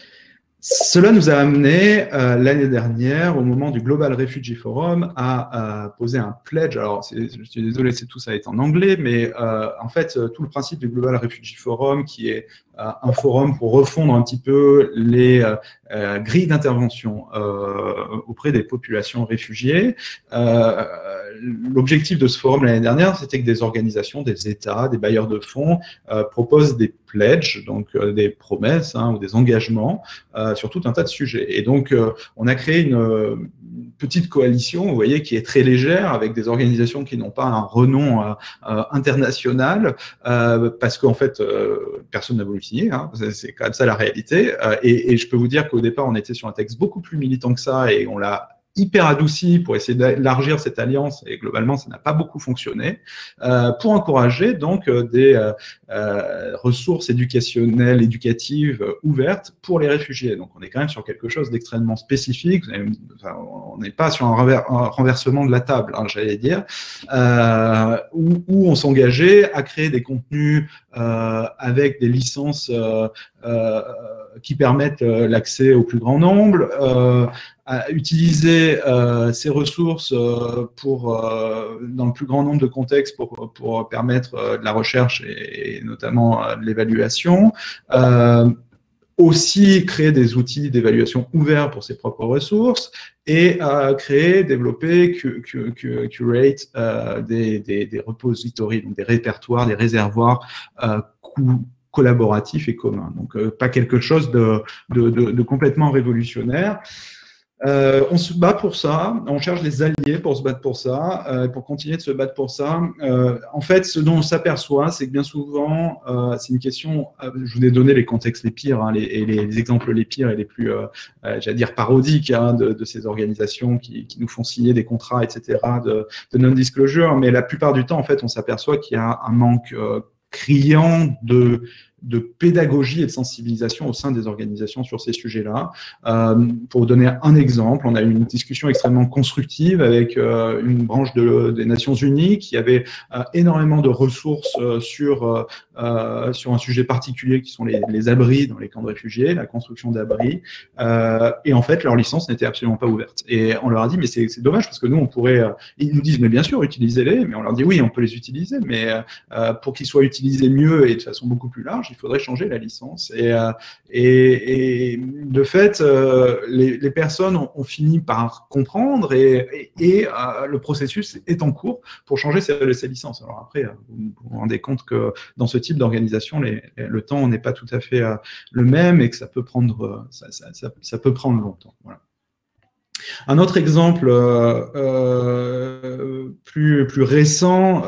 Cela nous a amené euh, l'année dernière, au moment du Global Refugee Forum, à, à poser un pledge. Alors, je suis désolé, c'est tout ça est en anglais, mais euh, en fait, tout le principe du Global Refugee Forum, qui est euh, un forum pour refondre un petit peu les euh, euh, grilles d'intervention euh, auprès des populations réfugiées. Euh, L'objectif de ce forum l'année dernière, c'était que des organisations, des États, des bailleurs de fonds euh, proposent des pledges, donc euh, des promesses hein, ou des engagements euh, sur tout un tas de sujets. Et donc, euh, on a créé une euh, petite coalition, vous voyez, qui est très légère, avec des organisations qui n'ont pas un renom euh, euh, international, euh, parce qu'en fait, euh, personne n'a voulu signer, hein, c'est quand même ça la réalité. Euh, et, et je peux vous dire qu'au départ, on était sur un texte beaucoup plus militant que ça, et on l'a hyper adouci pour essayer d'élargir cette alliance, et globalement, ça n'a pas beaucoup fonctionné, euh, pour encourager donc euh, des euh, euh, ressources éducationnelles, éducatives euh, ouvertes pour les réfugiés. Donc, on est quand même sur quelque chose d'extrêmement spécifique. Enfin, on n'est pas sur un, renver, un renversement de la table, hein, j'allais dire, euh, où, où on s'engageait à créer des contenus euh, avec des licences euh, euh, qui permettent euh, l'accès au plus grand nombre, euh, à utiliser euh, ces ressources euh, pour, euh, dans le plus grand nombre de contextes pour, pour permettre euh, de la recherche et, et notamment euh, de l'évaluation. Euh, aussi créer des outils d'évaluation ouverts pour ses propres ressources et euh, créer, développer, cu, cu, cu, curate euh, des, des, des repositories, donc des répertoires, des réservoirs euh, collaboratifs et communs. Donc, euh, pas quelque chose de, de, de, de complètement révolutionnaire. Euh, on se bat pour ça, on cherche des alliés pour se battre pour ça, euh, pour continuer de se battre pour ça. Euh, en fait, ce dont on s'aperçoit, c'est que bien souvent, euh, c'est une question, euh, je vous ai donné les contextes les pires, hein, les, et les, les exemples les pires et les plus, euh, euh, j'allais dire, parodiques hein, de, de ces organisations qui, qui nous font signer des contrats, et cetera, de, de non-disclosure, mais la plupart du temps, en fait, on s'aperçoit qu'il y a un manque euh, criant de de pédagogie et de sensibilisation au sein des organisations sur ces sujets-là. Euh, pour vous donner un exemple, on a eu une discussion extrêmement constructive avec euh, une branche de, des Nations Unies qui avait euh, énormément de ressources euh, sur, euh, sur un sujet particulier qui sont les, les abris dans les camps de réfugiés, la construction d'abris. Euh, et en fait, leur licence n'était absolument pas ouverte. Et on leur a dit, mais c'est dommage parce que nous, on pourrait… Euh, ils nous disent, mais bien sûr, utilisez-les. Mais on leur dit, oui, on peut les utiliser, mais euh, pour qu'ils soient utilisés mieux et de façon beaucoup plus large, il faudrait changer la licence. Et, euh, et, et de fait, euh, les, les personnes ont, ont fini par comprendre et, et, et euh, le processus est en cours pour changer ces, ces licences. Alors après, vous vous rendez compte que dans ce type d'organisation, les, les, le temps n'est pas tout à fait euh, le même et que ça peut prendre, ça, ça, ça, ça peut prendre longtemps. Voilà. Un autre exemple euh, euh, plus, plus récent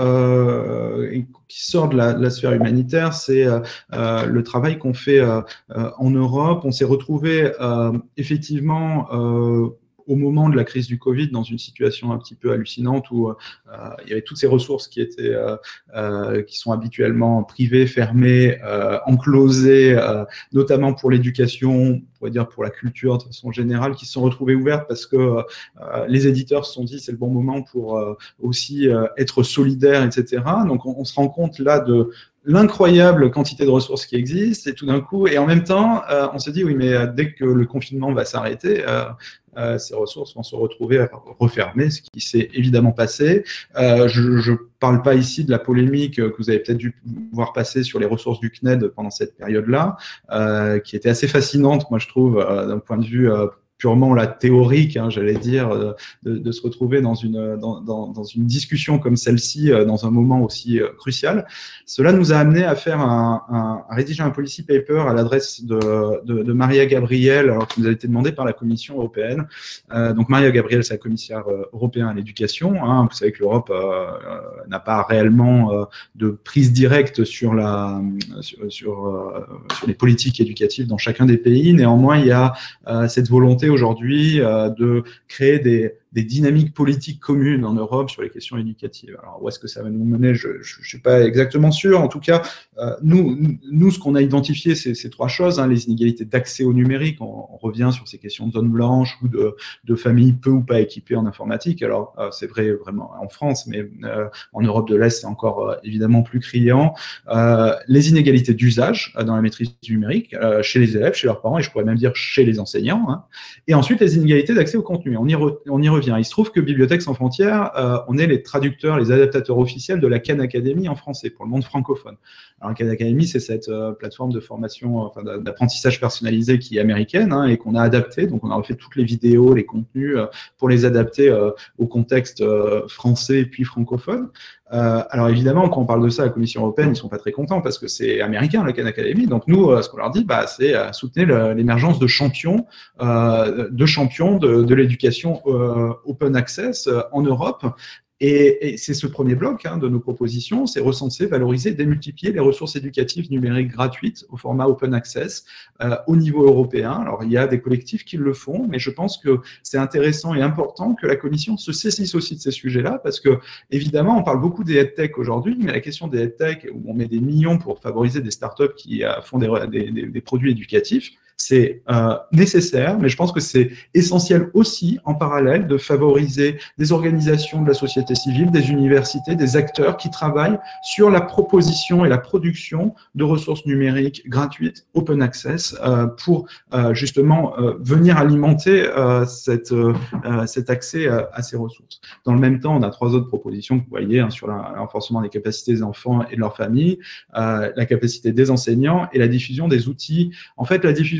euh, qui sort de la, de la sphère humanitaire, c'est euh, euh, le travail qu'on fait euh, euh, en Europe. On s'est retrouvé euh, effectivement euh, au moment de la crise du Covid dans une situation un petit peu hallucinante où euh, il y avait toutes ces ressources qui étaient euh, euh, qui sont habituellement privées, fermées, euh, enclosées, euh, notamment pour l'éducation, on pourrait dire pour la culture de façon générale, qui se sont retrouvées ouvertes parce que euh, les éditeurs se sont dit c'est le bon moment pour euh, aussi euh, être solidaires, et cetera. Donc on, on se rend compte là de l'incroyable quantité de ressources qui existent et tout d'un coup, et en même temps, euh, on se dit oui, mais dès que le confinement va s'arrêter, euh, euh, ces ressources vont se retrouver refermées, ce qui s'est évidemment passé. Euh, je ne parle pas ici de la polémique que vous avez peut-être dû voir passer sur les ressources du C N E D pendant cette période-là, euh, qui était assez fascinante, moi je trouve, euh, d'un point de vue euh, purement la théorique, hein, j'allais dire, de, de se retrouver dans une, dans, dans, dans une discussion comme celle-ci, dans un moment aussi crucial. Cela nous a amené à faire un, un à rédiger un policy paper à l'adresse de, de, de Maria Gabriel, alors qui nous a été demandé par la Commission européenne. Euh, donc Maria Gabriel, c'est la commissaire européenne à l'éducation. Hein. Vous savez que l'Europe euh, n'a pas réellement euh, de prise directe sur la sur, sur, euh, sur les politiques éducatives dans chacun des pays. Néanmoins, il y a euh, cette volonté aujourd'hui euh, de créer des, des dynamiques politiques communes en Europe sur les questions éducatives. Alors, où est-ce que ça va nous mener? Je ne suis pas exactement sûr. En tout cas, euh, nous, nous, ce qu'on a identifié, c'est ces trois choses, hein, les inégalités d'accès au numérique. On, on revient sur ces questions de zones blanches ou de, de familles peu ou pas équipées en informatique. Alors, euh, c'est vrai vraiment en France, mais euh, en Europe de l'Est, c'est encore euh, évidemment plus criant. Euh, les inégalités d'usage euh, dans la maîtrise du numérique, euh, chez les élèves, chez leurs parents, et je pourrais même dire chez les enseignants. Hein. Et ensuite, les inégalités d'accès au contenu. On y, re, on y revient. Il se trouve que Bibliothèques sans frontières, euh, on est les traducteurs, les adaptateurs officiels de la Khan Academy en français, pour le monde francophone. Alors, la Khan Academy, c'est cette euh, plateforme de formation, enfin, d'apprentissage personnalisé qui est américaine hein, et qu'on a adapté. Donc, on a refait toutes les vidéos, les contenus euh, pour les adapter euh, au contexte euh, français puis francophone. Euh, alors évidemment, quand on parle de ça à la Commission européenne, ils sont pas très contents parce que c'est américain, la Khan Academy. Donc nous, euh, ce qu'on leur dit, bah, c'est euh, soutenir l'émergence de champions, euh, de champions de, de l'éducation euh, open access euh, en Europe. Et, et c'est ce premier bloc hein, de nos propositions, c'est recenser, valoriser, démultiplier les ressources éducatives numériques gratuites au format open access euh, au niveau européen. Alors, il y a des collectifs qui le font, mais je pense que c'est intéressant et important que la Commission se saisisse aussi de ces sujets-là, parce que, évidemment, on parle beaucoup des EdTech aujourd'hui, mais la question des EdTech, où on met des millions pour favoriser des startups qui euh, font des, des, des, des produits éducatifs, c'est euh, nécessaire, mais je pense que c'est essentiel aussi, en parallèle, de favoriser des organisations de la société civile, des universités, des acteurs qui travaillent sur la proposition et la production de ressources numériques gratuites, open access, euh, pour euh, justement euh, venir alimenter euh, cette, euh, cet accès euh, à ces ressources. Dans le même temps, on a trois autres propositions que vous voyez hein, sur le renforcement des capacités des enfants et de leurs familles, euh, la capacité des enseignants et la diffusion des outils. En fait, la diffusion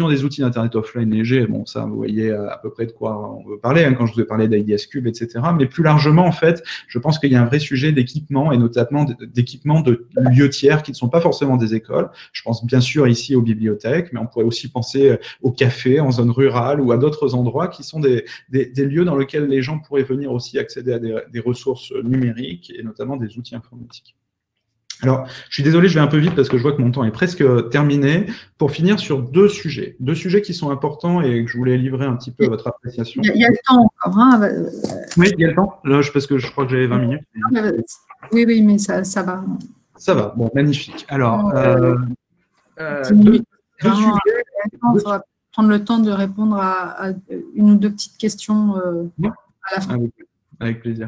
des outils d'Internet offline légers, bon, ça, vous voyez à peu près de quoi on veut parler, hein, quand je vous ai parlé d'I D S Cube, et cetera. Mais plus largement, en fait, je pense qu'il y a un vrai sujet d'équipement, et notamment d'équipement de lieux tiers qui ne sont pas forcément des écoles. Je pense bien sûr ici aux bibliothèques, mais on pourrait aussi penser aux cafés en zone rurale ou à d'autres endroits qui sont des, des, des lieux dans lesquels les gens pourraient venir aussi accéder à des, des ressources numériques et notamment des outils informatiques. Alors, je suis désolé, je vais un peu vite parce que je vois que mon temps est presque terminé. Pour finir sur deux sujets, deux sujets qui sont importants et que je voulais livrer un petit peu à votre appréciation. Il y a, il y a le temps encore. Hein. Oui, il y a le temps. Là, parce que je crois que j'avais vingt minutes. Oui, oui, mais ça, ça va. Ça va, bon, magnifique. Alors, euh, euh, deux, deux, deux sujets. On deux va prendre le temps de répondre à, à une ou deux petites questions euh, ouais. à la fin. Avec, avec plaisir.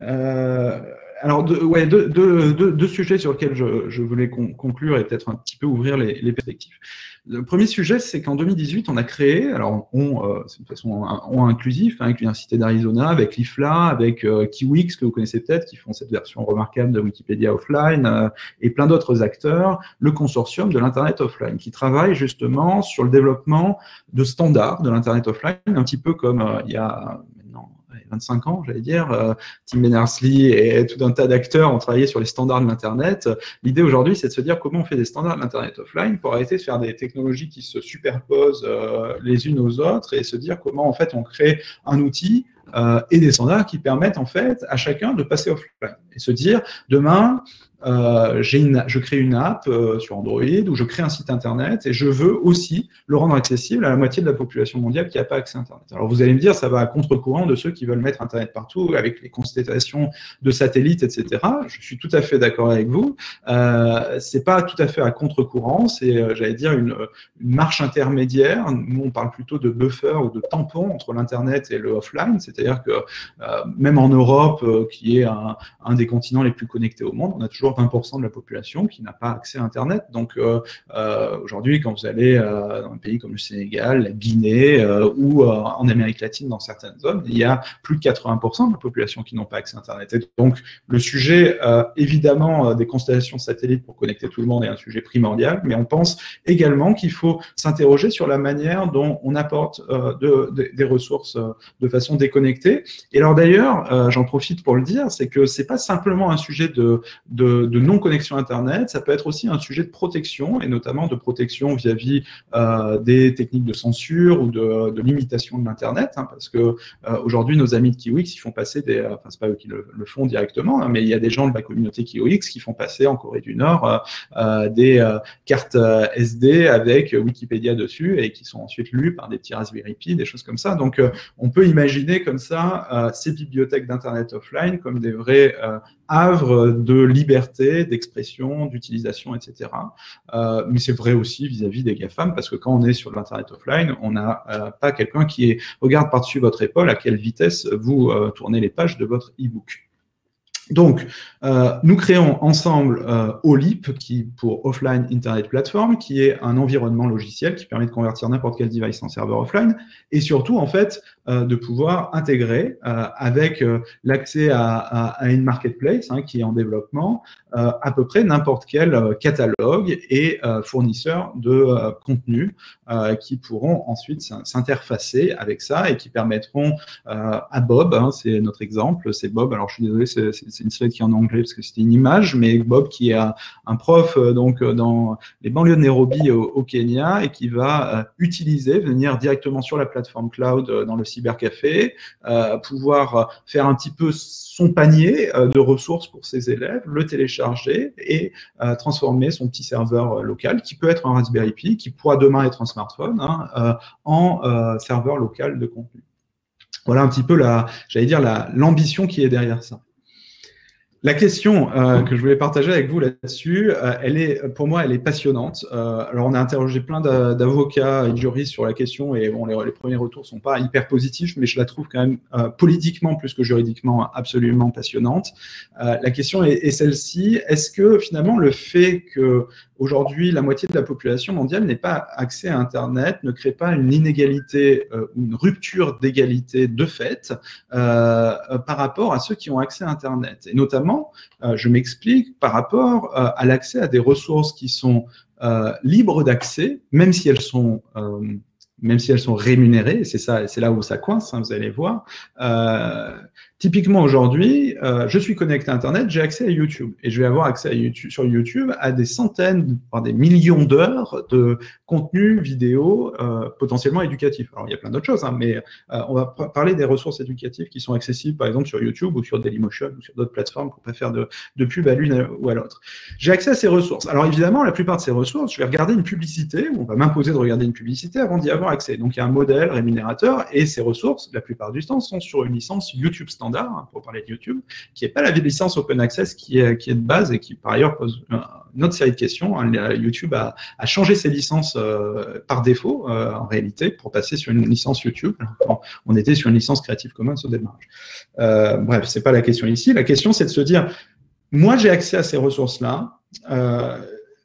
Euh, alors, deux, ouais, deux, deux, deux, deux sujets sur lesquels je, je voulais con, conclure et peut-être un petit peu ouvrir les, les perspectives. Le premier sujet, c'est qu'en deux mille dix-huit, on a créé, alors on, euh, c'est une façon on inclusif, hein, avec l'Université d'Arizona, avec l'I F L A, avec euh, Kiwix, que vous connaissez peut-être, qui font cette version remarquable de Wikipédia offline, euh, et plein d'autres acteurs, le consortium de l'Internet offline, qui travaille justement sur le développement de standards de l'Internet offline, un petit peu comme euh, il y a maintenant vingt-cinq ans, j'allais dire, euh, Tim Berners-Lee et tout un tas d'acteurs ont travaillé sur les standards de l'Internet. L'idée aujourd'hui, c'est de se dire comment on fait des standards de l'Internet offline pour arrêter de faire des technologies qui se superposent euh, les unes aux autres et se dire comment en fait on crée un outil euh, et des standards qui permettent en fait à chacun de passer offline et se dire demain Euh, j'ai une, je crée une app euh, sur Android ou je crée un site internet et je veux aussi le rendre accessible à la moitié de la population mondiale qui n'a pas accès à Internet. Alors vous allez me dire, ça va à contre-courant de ceux qui veulent mettre Internet partout avec les constellations de satellites, et cetera. Je suis tout à fait d'accord avec vous. Euh, c'est pas tout à fait à contre-courant, c'est, euh, j'allais dire, une, une marche intermédiaire. Nous, on parle plutôt de buffer ou de tampon entre l'Internet et le offline, c'est-à-dire que euh, même en Europe, euh, qui est un, un des continents les plus connectés au monde, on a toujours vingt pour cent de la population qui n'a pas accès à Internet. Donc euh, euh, aujourd'hui, quand vous allez euh, dans un pays comme le Sénégal, la Guinée euh, ou euh, en Amérique latine, dans certaines zones, il y a plus de quatre-vingts pour cent de la population qui n'ont pas accès à Internet. Et donc le sujet, euh, évidemment, euh, des constellations de satellites pour connecter tout le monde est un sujet primordial, mais on pense également qu'il faut s'interroger sur la manière dont on apporte euh, de, de, des ressources euh, de façon déconnectée. Et alors d'ailleurs, euh, j'en profite pour le dire, c'est que c'est pas simplement un sujet de, de de non-connexion Internet, ça peut être aussi un sujet de protection, et notamment de protection vis-à-vis euh, des techniques de censure ou de, de limitation de l'Internet, hein, parce que euh, aujourd'hui, nos amis de Kiwix, ils font passer des... Enfin, c'est pas eux qui le, le font directement, hein, mais il y a des gens de la communauté Kiwix qui font passer en Corée du Nord euh, euh, des euh, cartes euh, S D avec Wikipédia dessus, et qui sont ensuite lues par des petits Raspberry Pi, des choses comme ça. Donc, euh, on peut imaginer comme ça euh, ces bibliothèques d'Internet offline comme des vrais euh, havres de liberté, d'expression, d'utilisation, et cetera. Euh, mais c'est vrai aussi vis-à-vis des GAFAM, parce que quand on est sur l'Internet offline, on n'a euh, pas quelqu'un qui est, regarde par-dessus votre épaule à quelle vitesse vous euh, tournez les pages de votre e-book. Donc, euh, nous créons ensemble euh, O L I P, qui, pour Offline Internet Platform, qui est un environnement logiciel qui permet de convertir n'importe quel device en serveur offline, et surtout, en fait, euh, de pouvoir intégrer euh, avec euh, l'accès à, à, à une marketplace hein, qui est en développement, euh, à peu près n'importe quel euh, catalogue et euh, fournisseur de euh, contenu euh, qui pourront ensuite s'interfacer avec ça et qui permettront euh, à Bob, hein, c'est notre exemple, c'est Bob, alors je suis désolé, c'est c'est une slide qui est en anglais parce que c'était une image, mais Bob qui est un, un prof euh, donc dans les banlieues de Nairobi au, au Kenya et qui va euh, utiliser, venir directement sur la plateforme cloud euh, dans le cybercafé, euh, pouvoir faire un petit peu son panier euh, de ressources pour ses élèves, le télécharger et euh, transformer son petit serveur euh, local, qui peut être un Raspberry Pi, qui pourra demain être un smartphone, hein, euh, en euh, serveur local de contenu. Voilà un petit peu la, j'allais dire la, l'ambition qui est derrière ça. La question euh, que je voulais partager avec vous là-dessus, euh, elle est, pour moi, elle est passionnante. Euh, alors, on a interrogé plein d'avocats et de juristes sur la question et bon, les, les premiers retours sont pas hyper positifs, mais je la trouve quand même euh, politiquement plus que juridiquement absolument passionnante. Euh, la question est, est celle-ci. Est-ce que finalement, le fait que aujourd'hui, la moitié de la population mondiale n'ait pas accès à Internet, ne crée pas une inégalité ou euh, une rupture d'égalité de fait euh, par rapport à ceux qui ont accès à Internet. Et notamment, euh, je m'explique, par rapport euh, à l'accès à des ressources qui sont euh, libres d'accès, même si elles sont euh, même si elles sont rémunérées, et c'est ça, c'est là où ça coince, hein, vous allez voir. Euh, typiquement aujourd'hui, euh, je suis connecté à Internet, j'ai accès à YouTube, et je vais avoir accès à YouTube, sur YouTube à des centaines, voire des millions d'heures de contenu vidéo euh, potentiellement éducatif. Alors il y a plein d'autres choses, hein, mais euh, on va parler des ressources éducatives qui sont accessibles, par exemple sur YouTube ou sur Dailymotion ou sur d'autres plateformes pour pas faire de, de pub à l'une ou à l'autre. J'ai accès à ces ressources. Alors évidemment, la plupart de ces ressources, je vais regarder une publicité, ou on va m'imposer de regarder une publicité avant d'y avoir accès. Donc il y a un modèle rémunérateur, et ces ressources, la plupart du temps, sont sur une licence YouTube standard, hein, pour parler de YouTube, qui n'est pas la licence Open Access qui est, qui est de base et qui par ailleurs pose une autre série de questions. Hein. YouTube a, a changé ses licences euh, par défaut, euh, en réalité, pour passer sur une licence YouTube. On, on était sur une licence Creative Commons au démarrage. Euh, bref, c'est pas la question ici. La question, c'est de se dire, moi, j'ai accès à ces ressources-là. Euh,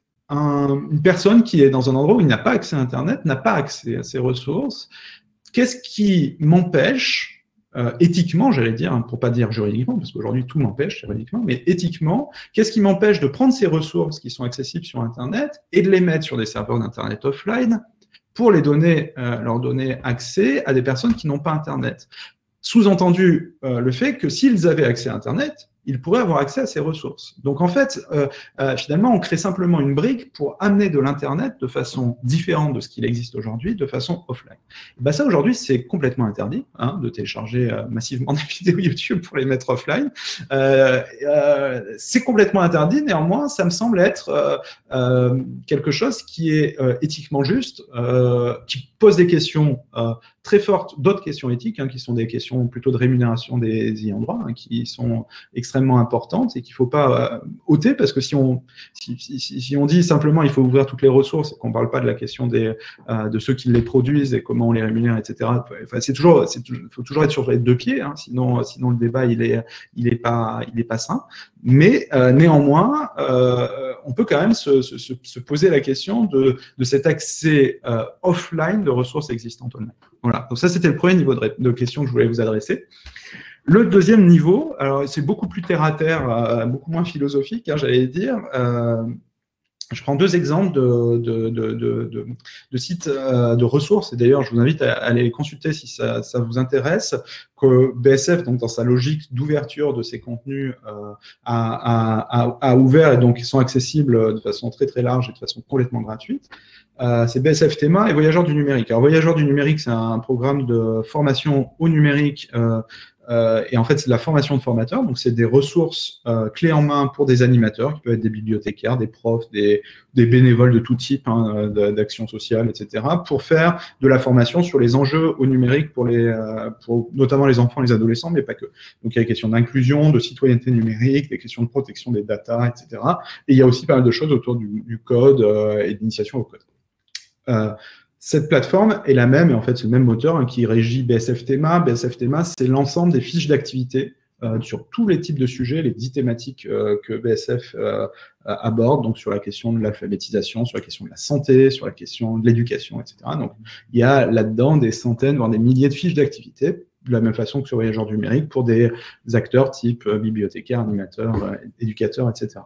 un, une personne qui est dans un endroit où il n'a pas accès à Internet n'a pas accès à ces ressources. Qu'est-ce qui m'empêche, euh, éthiquement, j'allais dire, hein, pour pas dire juridiquement, parce qu'aujourd'hui tout m'empêche juridiquement, mais éthiquement, qu'est-ce qui m'empêche de prendre ces ressources qui sont accessibles sur Internet et de les mettre sur des serveurs d'Internet offline pour les donner, euh, leur donner accès à des personnes qui n'ont pas Internet. Sous-entendu euh, le fait que s'ils avaient accès à Internet, ils pourraient avoir accès à ces ressources. Donc en fait, euh, euh, finalement, on crée simplement une brique pour amener de l'Internet de façon différente de ce qu'il existe aujourd'hui, de façon offline. Et ben ça, aujourd'hui, c'est complètement interdit, hein, de télécharger euh, massivement des vidéos YouTube pour les mettre offline. Euh, euh, c'est complètement interdit, néanmoins, ça me semble être euh, euh, quelque chose qui est euh, éthiquement juste, euh, qui pose des questions euh, très fortes, d'autres questions éthiques, hein, qui sont des questions plutôt de rémunération des ayants droit, hein, qui sont extrêmement importantes et qu'il ne faut pas euh, ôter, parce que si on, si, si, si on dit simplement il faut ouvrir toutes les ressources et qu'on ne parle pas de la question des, euh, de ceux qui les produisent et comment on les rémunère, et cetera, enfin, c'est toujours, il faut toujours être sur les deux pieds, hein, sinon, sinon le débat il est, il est pas, il est pas sain. Mais euh, néanmoins, euh, on peut quand même se, se, se poser la question de, de cet accès euh, offline de ressources existantes online. Voilà. Donc ça, c'était le premier niveau de, de questions que je voulais vous adresser. Le deuxième niveau, alors c'est beaucoup plus terre à terre, euh, beaucoup moins philosophique, hein, j'allais dire. Euh, je prends deux exemples de, de, de, de, de, de sites euh, de ressources, et d'ailleurs, je vous invite à, à aller les consulter si ça, ça vous intéresse, que B S F, donc dans sa logique d'ouverture de ses contenus, euh, a, a, a ouvert, et donc ils sont accessibles de façon très très large et de façon complètement gratuite. Euh, c'est B S F Théma et Voyageurs du numérique. Alors, Voyageurs du numérique, c'est un programme de formation au numérique, euh, euh, et en fait, c'est de la formation de formateurs. Donc, c'est des ressources euh, clés en main pour des animateurs, qui peuvent être des bibliothécaires, des profs, des, des bénévoles de tout type, hein, d'action sociale, et cetera, pour faire de la formation sur les enjeux au numérique pour, les, euh, pour notamment les enfants, les adolescents, mais pas que. Donc, il y a des questions d'inclusion, de citoyenneté numérique, des questions de protection des data, et cetera. Et il y a aussi pas mal de choses autour du, du code euh, et d'initiation au code. Euh, cette plateforme est la même, et en fait c'est le même moteur, hein, qui régit B S F Théma. B S F Théma, c'est l'ensemble des fiches d'activité euh, sur tous les types de sujets, les dix thématiques euh, que B S F euh, aborde, donc sur la question de l'alphabétisation, sur la question de la santé, sur la question de l'éducation, et cetera. Donc il y a là-dedans des centaines, voire des milliers de fiches d'activité, de la même façon que sur Voyageurs du numérique, pour des acteurs type euh, bibliothécaires, animateurs, euh, éducateurs, et cetera.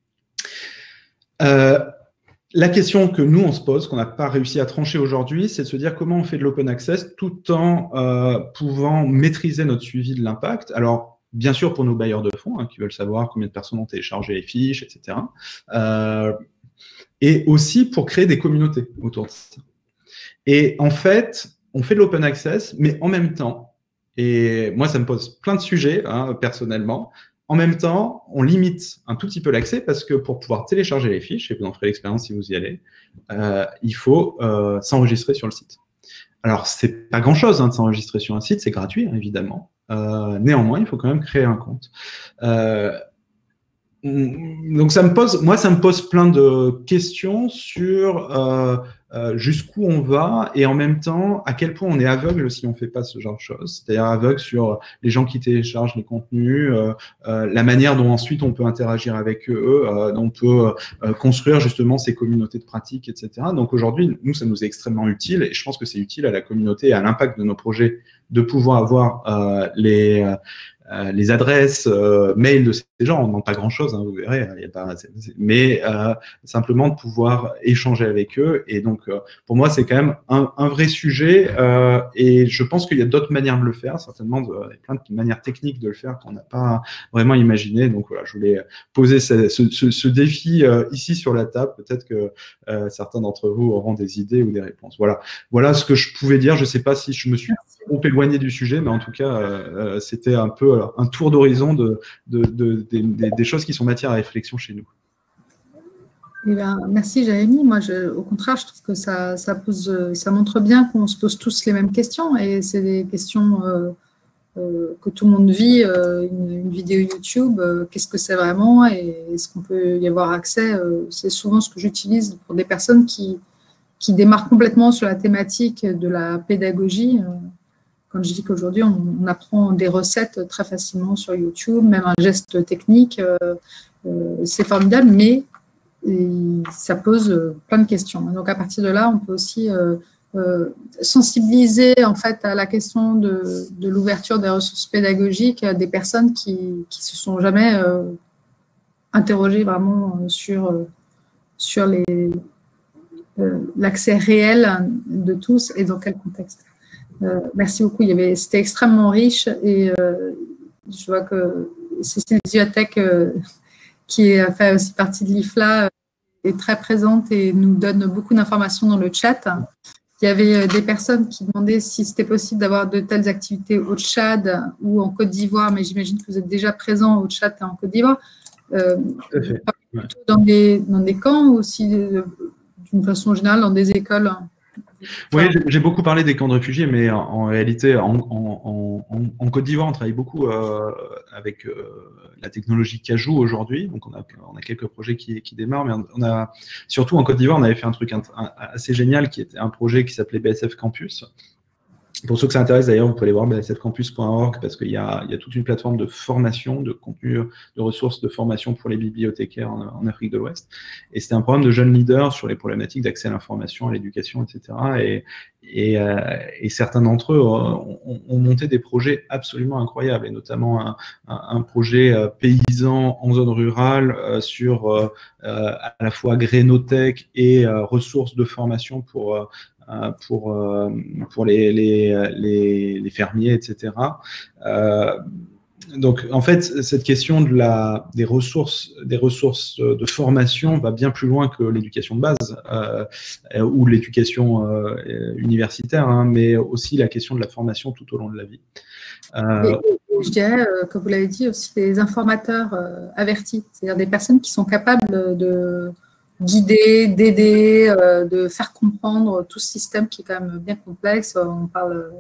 Euh, La question que nous, on se pose, qu'on n'a pas réussi à trancher aujourd'hui, c'est de se dire comment on fait de l'open access tout en euh, pouvant maîtriser notre suivi de l'impact. Alors, bien sûr, pour nos bailleurs de fonds, hein, qui veulent savoir combien de personnes ont téléchargé les fiches, et cetera. Euh, et aussi pour créer des communautés autour de ça. Et en fait, on fait de l'open access, mais en même temps, et moi, ça me pose plein de sujets, hein, personnellement. En même temps, on limite un tout petit peu l'accès parce que pour pouvoir télécharger les fiches, et vous en ferez l'expérience si vous y allez, euh, il faut euh, s'enregistrer sur le site. Alors, c'est pas grand-chose hein, de s'enregistrer sur un site, c'est gratuit, hein, évidemment. Euh, néanmoins, il faut quand même créer un compte. Euh, donc, ça me pose, moi, ça me pose plein de questions sur euh, euh, jusqu'où on va et en même temps, à quel point on est aveugle si on ne fait pas ce genre de choses. C'est-à-dire aveugle sur les gens qui téléchargent les contenus, euh, euh, la manière dont ensuite on peut interagir avec eux, euh, dont on peut euh, construire justement ces communautés de pratique, et cetera. Donc aujourd'hui, nous, ça nous est extrêmement utile et je pense que c'est utile à la communauté et à l'impact de nos projets de pouvoir avoir euh, les... euh, les adresses euh, mail de ces gens. On ne demande pas grand-chose, hein, vous verrez. Il y a pas, c'est, c'est, mais euh, simplement de pouvoir échanger avec eux. Et donc, euh, pour moi, c'est quand même un, un vrai sujet. Euh, et je pense qu'il y a d'autres manières de le faire, certainement, de, il y a plein de manières techniques de le faire qu'on n'a pas vraiment imaginé. Donc voilà, je voulais poser ce, ce, ce, ce défi euh, ici sur la table. Peut-être que euh, certains d'entre vous auront des idées ou des réponses. Voilà, voilà ce que je pouvais dire. Je ne sais pas si je me suis trop éloigné du sujet, mais en tout cas, euh, c'était un peu alors, un tour d'horizon de, de, de, de, de, des choses qui sont matière à réflexion chez nous. Eh bien, merci Jérémy. Moi, je, au contraire, je trouve que ça, ça, pose, ça montre bien qu'on se pose tous les mêmes questions et c'est des questions euh, euh, que tout le monde vit. Euh, une, une vidéo YouTube, euh, qu'est-ce que c'est vraiment et est-ce qu'on peut y avoir accès euh, c'est souvent ce que j'utilise pour des personnes qui, qui démarrent complètement sur la thématique de la pédagogie. Euh, Quand je dis qu'aujourd'hui, on, on apprend des recettes très facilement sur YouTube, même un geste technique, euh, euh, c'est formidable, mais et ça pose plein de questions. Donc, à partir de là, on peut aussi euh, euh, sensibiliser en fait, à la question de, de l'ouverture des ressources pédagogiques à des personnes qui ne se sont jamais euh, interrogées vraiment sur, sur les, euh, l'accès réel de tous et dans quel contexte. Euh, merci beaucoup. Il y avait, c'était extrêmement riche et euh, je vois que Cécile Ziotek, euh, qui a fait aussi partie de l'I F L A, est très présente et nous donne beaucoup d'informations dans le chat. Il y avait des personnes qui demandaient si c'était possible d'avoir de telles activités au Tchad ou en Côte d'Ivoire, mais j'imagine que vous êtes déjà présent au Tchad et en Côte d'Ivoire. Euh, Tout à fait. Plutôt dans des, dans des camps ou aussi, d'une façon générale, dans des écoles. Oui, j'ai beaucoup parlé des camps de réfugiés, mais en, en réalité, en, en, en, en Côte d'Ivoire, on travaille beaucoup euh, avec euh, la technologie Cajou aujourd'hui. Donc, on a, on a quelques projets qui, qui démarrent, mais on a surtout en Côte d'Ivoire, on avait fait un truc un, un, assez génial qui était un projet qui s'appelait B S F Campus. Pour ceux que ça intéresse, d'ailleurs, vous pouvez aller voir b s f campus point org parce qu'il y a, il y a toute une plateforme de formation, de contenu, de ressources de formation pour les bibliothécaires en, en Afrique de l'Ouest. Et c'était un programme de jeunes leaders sur les problématiques d'accès à l'information, à l'éducation, et cetera. Et, et, euh, et certains d'entre eux ont, ont, ont monté des projets absolument incroyables, et notamment un, un, un projet euh, paysan en zone rurale euh, sur euh, euh, à la fois Grénotech et euh, ressources de formation pour euh, pour, euh, pour les, les, les, les fermiers, et cetera. Euh, donc, en fait, cette question de la, des, ressources, des ressources de formation va bien plus loin que l'éducation de base euh, ou l'éducation euh, universitaire, hein, mais aussi la question de la formation tout au long de la vie. Euh, je dirais, euh, comme vous l'avez dit, aussi des informateurs euh, avertis, c'est-à-dire des personnes qui sont capables de guider, d'aider, euh, de faire comprendre tout ce système qui est quand même bien complexe. On parle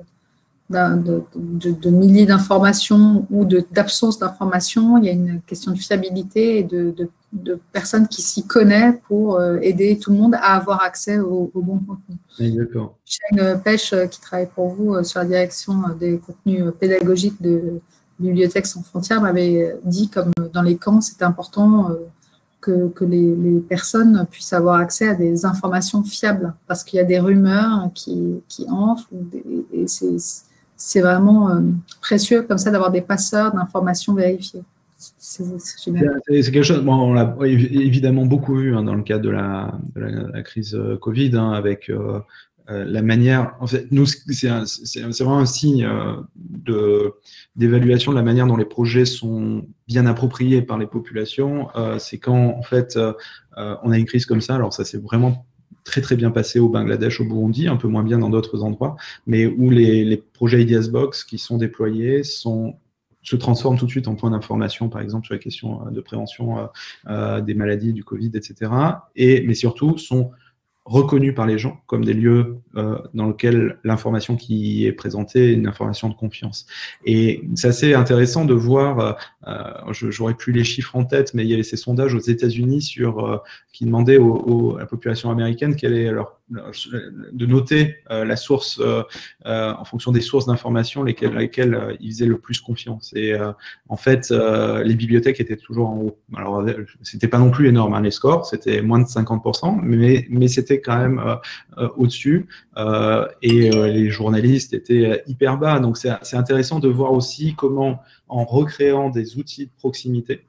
de, de, de milliers d'informations ou d'absence d'informations. Il y a une question de fiabilité et de, de, de personnes qui s'y connaissent pour aider tout le monde à avoir accès au, au bon contenu. Exactement. Cheng Pêche, qui travaille pour vous sur la direction des contenus pédagogiques de Bibliothèques sans frontières, m'avait dit, comme dans les camps, c'est important que, que les, les personnes puissent avoir accès à des informations fiables, parce qu'il y a des rumeurs qui, qui enflent, et c'est, c'est vraiment euh, précieux comme ça d'avoir des passeurs d'informations vérifiées. C'est, c'est, c'est quelque chose, bon, on l'a évidemment beaucoup vu hein, dans le cadre de la, de la, la crise Covid, hein, avec euh, euh, la manière, en fait, nous, c'est, un, c'est, c'est vraiment un signe euh, de, d'évaluation de la manière dont les projets sont bien appropriés par les populations. Euh, c'est quand, en fait, euh, on a une crise comme ça, alors ça s'est vraiment très très bien passé au Bangladesh, au Burundi, un peu moins bien dans d'autres endroits, mais où les, les projets IdeasBox qui sont déployés sont se transforment tout de suite en point d'information, par exemple, sur les questions de prévention euh, euh, des maladies, du Covid, et cetera. Et, mais surtout, sont reconnus par les gens comme des lieux euh, dans lesquels l'information qui est présentée est une information de confiance. Et c'est assez intéressant de voir, euh, je j'aurais plus les chiffres en tête, mais il y avait ces sondages aux États-Unis sur euh, qui demandaient au, au, à la population américaine quelle est leur, leur de noter euh, la source euh, euh, en fonction des sources d'information lesquelles, lesquelles euh, ils faisaient le plus confiance. Et euh, en fait, euh, les bibliothèques étaient toujours en haut. Alors, c'était pas non plus énorme hein, les scores, c'était moins de cinquante pour cent, mais mais c'était quand même euh, euh, au-dessus euh, et euh, les journalistes étaient hyper bas. Donc c'est intéressant de voir aussi comment en recréant des outils de proximité.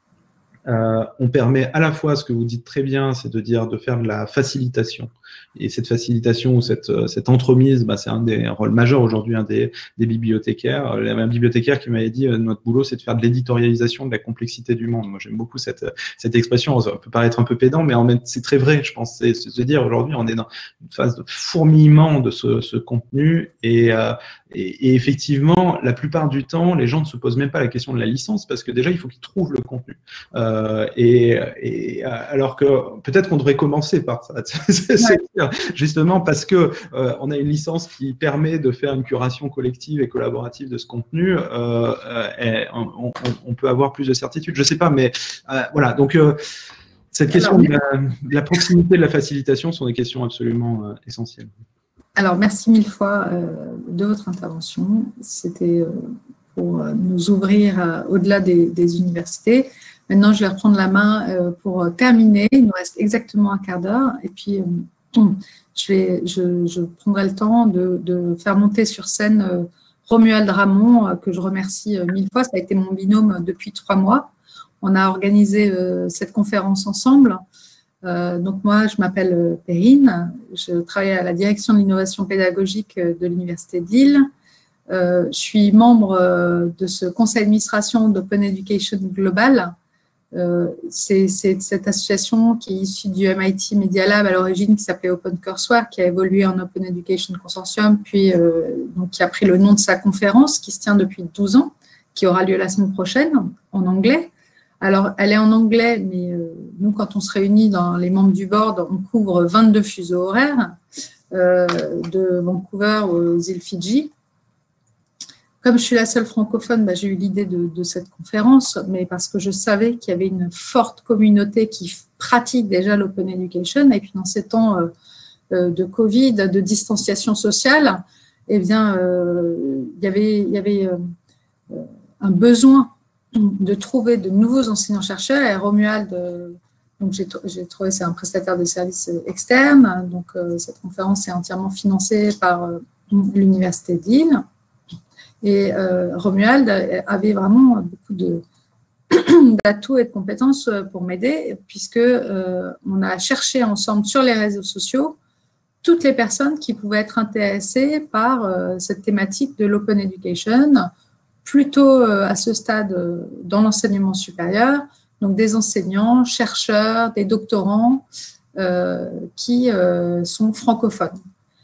Euh, on permet à la fois, ce que vous dites très bien, c'est de dire de faire de la facilitation. Et cette facilitation ou cette, cette entremise, bah, c'est un des rôles majeurs aujourd'hui, un des, des bibliothécaires. Il y avait un bibliothécaire qui m'avait dit euh, notre boulot, c'est de faire de l'éditorialisation de la complexité du monde. Moi, j'aime beaucoup cette, cette expression. Ça peut paraître un peu pédant, mais en même c'est très vrai, je pense. C'est se dire aujourd'hui, on est dans une phase de fourmillement de ce, ce contenu et, euh, et, et effectivement, la plupart du temps, les gens ne se posent même pas la question de la licence parce que déjà, il faut qu'ils trouvent le contenu. Euh, et, et alors que peut-être qu'on devrait commencer par ça. C'est, c'est ouais. Justement parce que euh, on a une licence qui permet de faire une curation collective et collaborative de ce contenu. Euh, et on, on, on peut avoir plus de certitude. Je sais pas, mais euh, voilà. Donc euh, cette question alors, de, la, de la proximité, de la facilitation sont des questions absolument euh, essentielles. Alors merci mille fois euh, de votre intervention. C'était euh, pour euh, nous ouvrir euh, au-delà des, des universités. Maintenant, je vais reprendre la main euh, pour terminer. Il nous reste exactement un quart d'heure. Et puis, euh, je, vais, je, je prendrai le temps de, de faire monter sur scène euh, Romuald Ramon, euh, que je remercie euh, mille fois. Ça a été mon binôme depuis trois mois. On a organisé euh, cette conférence ensemble. Euh, donc, moi, je m'appelle euh, Perrine. Je travaille à la direction de l'innovation pédagogique de l'Université de Lille. Euh, je suis membre euh, de ce conseil d'administration d'Open Education Global. Euh, c'est, c'est cette association qui est issue du M I T Media Lab à l'origine, qui s'appelait Open Courseware, qui a évolué en Open Education Consortium, puis euh, donc, qui a pris le nom de sa conférence, qui se tient depuis douze ans, qui aura lieu la semaine prochaine en anglais. Alors, elle est en anglais, mais euh, nous, quand on se réunit dans les membres du board, on couvre vingt-deux fuseaux horaires, euh, de Vancouver aux îles Fidji. Comme je suis la seule francophone, bah, j'ai eu l'idée de, de cette conférence, mais parce que je savais qu'il y avait une forte communauté qui pratique déjà l'open education. Et puis, dans ces temps euh, de Covid, de distanciation sociale, eh bien, euh, il y avait, il y avait euh, un besoin de trouver de nouveaux enseignants-chercheurs. Et Romuald, euh, donc j'ai, j'ai trouvé, c'est un prestataire de services externe. Donc, euh, cette conférence est entièrement financée par euh, l'Université de Lille. Et euh, Romuald avait vraiment beaucoup de, d'atouts et de compétences pour m'aider, puisque euh, on a cherché ensemble sur les réseaux sociaux toutes les personnes qui pouvaient être intéressées par euh, cette thématique de l'open education, plutôt euh, à ce stade euh, dans l'enseignement supérieur, donc des enseignants, chercheurs, des doctorants euh, qui euh, sont francophones.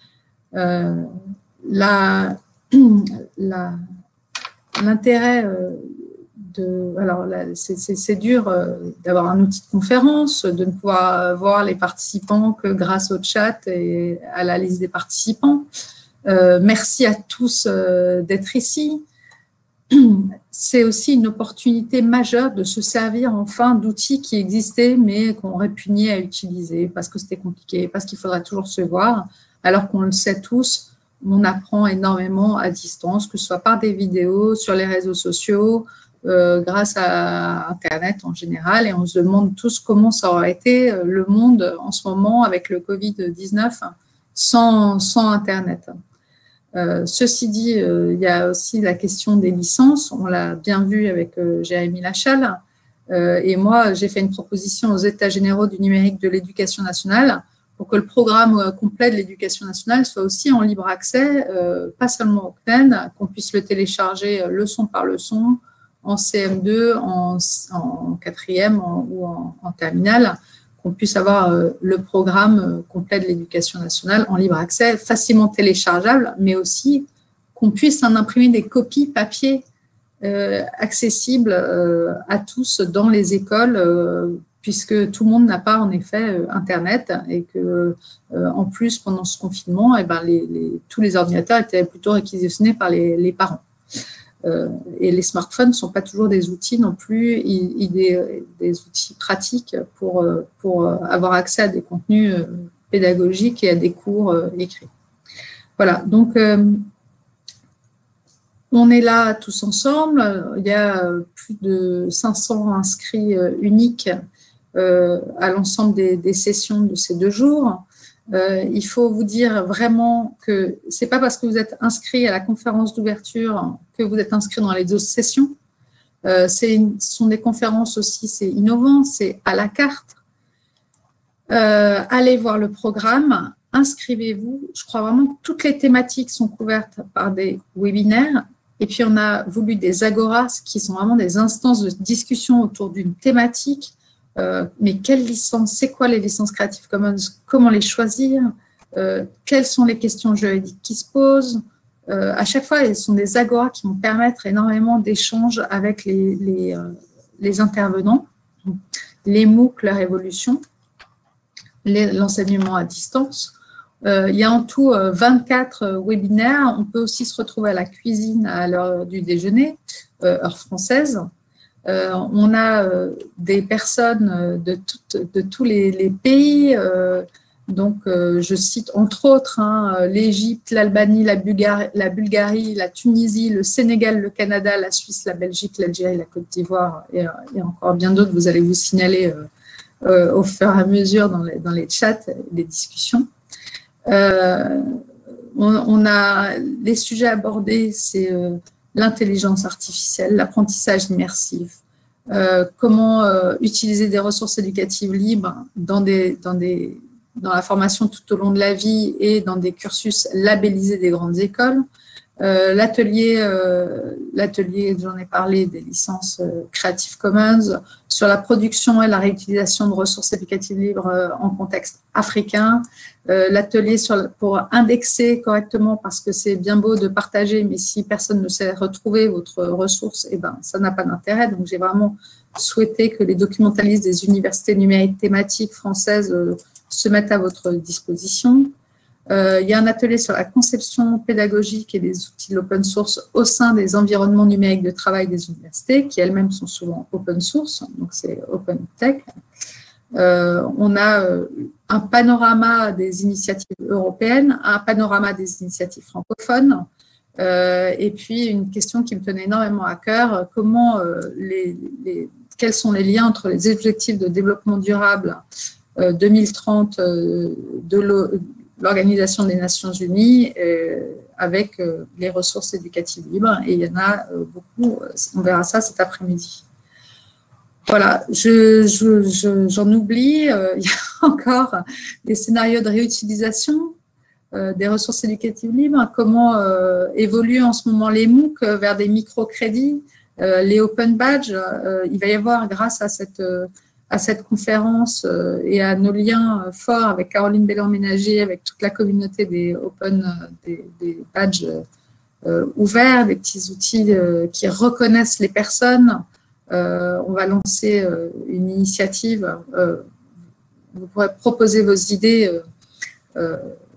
Euh, la La, l'intérêt de… Alors, là, c'est, c'est, c'est dur d'avoir un outil de conférence, de ne pouvoir voir les participants que grâce au chat et à la liste des participants. Euh, merci à tous euh, d'être ici. C'est aussi une opportunité majeure de se servir enfin d'outils qui existaient, mais qu'on répugnait à utiliser parce que c'était compliqué, parce qu'il faudrait toujours se voir, alors qu'on le sait tous. On apprend énormément à distance, que ce soit par des vidéos, sur les réseaux sociaux, euh, grâce à Internet en général. Et on se demande tous comment ça aurait été le monde en ce moment avec le covid dix-neuf sans, sans Internet. Euh, ceci dit, euh, il y a aussi la question des licences. On l'a bien vu avec euh, Jérémy Lachal. Euh, et moi, j'ai fait une proposition aux États généraux du numérique de l'éducation nationale pour que le programme complet de l'éducation nationale soit aussi en libre accès, euh, pas seulement au C N E N, qu'on puisse le télécharger leçon par leçon, en C M deux, en, en quatrième en, ou en, en terminale, qu'on puisse avoir euh, le programme complet de l'éducation nationale en libre accès, facilement téléchargeable, mais aussi qu'on puisse en imprimer des copies papier euh, accessibles euh, à tous dans les écoles, euh, puisque tout le monde n'a pas en effet Internet et que euh, en plus pendant ce confinement, eh ben, les, les, tous les ordinateurs étaient plutôt réquisitionnés par les, les parents. Euh, et les smartphones ne sont pas toujours des outils non plus, il, il, des, des outils pratiques pour, pour avoir accès à des contenus pédagogiques et à des cours écrits. Voilà, donc euh, on est là tous ensemble, il y a plus de cinq cents inscrits uniques Euh, à l'ensemble des, des sessions de ces deux jours. Euh, il faut vous dire vraiment que ce n'est pas parce que vous êtes inscrit à la conférence d'ouverture que vous êtes inscrit dans les autres sessions. Euh, c'est une, ce sont des conférences aussi, c'est innovant, c'est à la carte. Euh, allez voir le programme, inscrivez-vous. Je crois vraiment que toutes les thématiques sont couvertes par des webinaires. Et puis, on a voulu des agoras qui sont vraiment des instances de discussion autour d'une thématique. Euh, mais quelles licences, c'est quoi les licences Creative Commons, comment les choisir, euh, quelles sont les questions juridiques qui se posent. Euh, à chaque fois, ce sont des agoras qui vont permettre énormément d'échanges avec les, les, euh, les intervenants, les MOOC, leur évolution, l'enseignement à distance. Euh, il y a en tout euh, vingt-quatre euh, webinaires. On peut aussi se retrouver à la cuisine à l'heure du déjeuner, euh, heure française. Euh, on a euh, des personnes de, toutes, de tous les, les pays. Euh, donc, euh, je cite entre autres hein, l'Égypte, l'Albanie, la Bulgarie, la Bulgarie, la Tunisie, le Sénégal, le Canada, la Suisse, la Belgique, l'Algérie, la Côte d'Ivoire et, et encore bien d'autres. Vous allez vous signaler euh, euh, au fur et à mesure dans les, dans les chats, les discussions. Euh, on, on a les sujets abordés, c'est euh, l'intelligence artificielle, l'apprentissage immersif, euh, comment euh, utiliser des ressources éducatives libres dans, des, dans, des, dans la formation tout au long de la vie et dans des cursus labellisés des grandes écoles. Euh, l'atelier, euh, l'atelier, j'en ai parlé, des licences euh, Creative Commons, sur la production et la réutilisation de ressources éducatives libres euh, en contexte africain. Euh, l'atelier sur, pour indexer correctement, parce que c'est bien beau de partager, mais si personne ne sait retrouver votre ressource, eh ben, ça n'a pas d'intérêt. Donc, j'ai vraiment souhaité que les documentalistes des universités numériques thématiques françaises euh, se mettent à votre disposition. Euh, il y a un atelier sur la conception pédagogique et des outils de l'open source au sein des environnements numériques de travail des universités, qui elles-mêmes sont souvent open source, donc c'est Open Tech. Euh, on a euh, un panorama des initiatives européennes, un panorama des initiatives francophones, euh, et puis une question qui me tenait énormément à cœur, comment euh, les, les, quels sont les liens entre les objectifs de développement durable euh, deux mille trente euh, de l'O l'Organisation des Nations Unies euh, avec euh, les ressources éducatives libres. Et il y en a euh, beaucoup, on verra ça cet après-midi. Voilà, je, je, je, j'en oublie, euh, il y a encore des scénarios de réutilisation euh, des ressources éducatives libres, comment euh, évoluent en ce moment les MOOC vers des microcrédits, euh, les Open Badges. Euh, il va y avoir, grâce à cette... Euh, à cette conférence euh, et à nos liens euh, forts avec Caroline Bélan-Ménager, avec toute la communauté des Open, euh, des, des badges euh, ouverts, des petits outils euh, qui reconnaissent les personnes. Euh, on va lancer euh, une initiative. Euh, vous pourrez proposer vos idées euh, euh,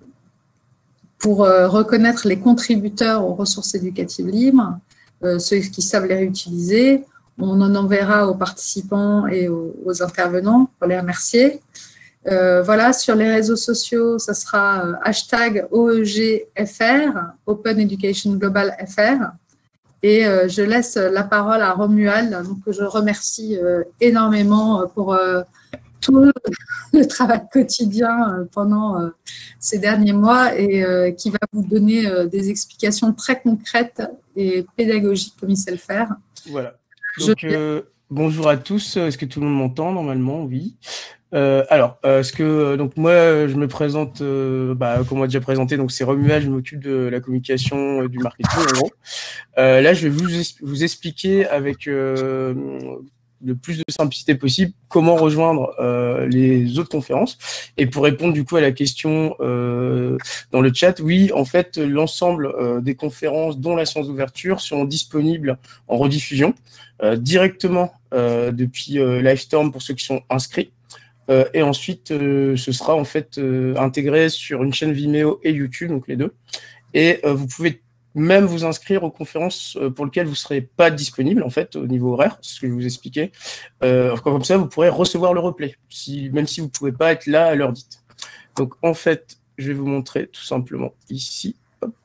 pour euh, reconnaître les contributeurs aux ressources éducatives libres, euh, ceux qui savent les réutiliser. On en enverra aux participants et aux, aux intervenants pour les remercier. Euh, voilà, sur les réseaux sociaux, ça sera euh, hashtag O E G F R, Open Education Global F R. Et euh, je laisse la parole à Romuald, donc, que je remercie euh, énormément pour euh, tout le travail quotidien euh, pendant euh, ces derniers mois et euh, qui va vous donner euh, des explications très concrètes et pédagogiques comme il sait le faire. Voilà. Donc, euh, bonjour à tous. Est-ce que tout le monde m'entend normalement? Oui. Euh, alors, euh, est-ce que donc moi je me présente, euh, bah, comme on a déjà présenté, donc c'est Romuald, je m'occupe de la communication, euh, du marketing en gros. Euh, là, je vais vous, vous expliquer avec euh, le plus de simplicité possible comment rejoindre euh, les autres conférences. Et pour répondre du coup à la question euh, dans le chat, oui, en fait, l'ensemble euh, des conférences, dont la séance d'ouverture, seront disponibles en rediffusion euh, directement euh, depuis euh, Livestorm pour ceux qui sont inscrits. Euh, et ensuite, euh, ce sera en fait euh, intégré sur une chaîne Vimeo et YouTube, donc les deux. Et euh, vous pouvez même vous inscrire aux conférences euh, pour lesquelles vous ne serez pas disponible, en fait, au niveau horaire, c'est ce que je vous expliquais. Euh, comme ça, vous pourrez recevoir le replay, si, même si vous ne pouvez pas être là à l'heure dite. Donc, en fait, je vais vous montrer tout simplement ici. Hop.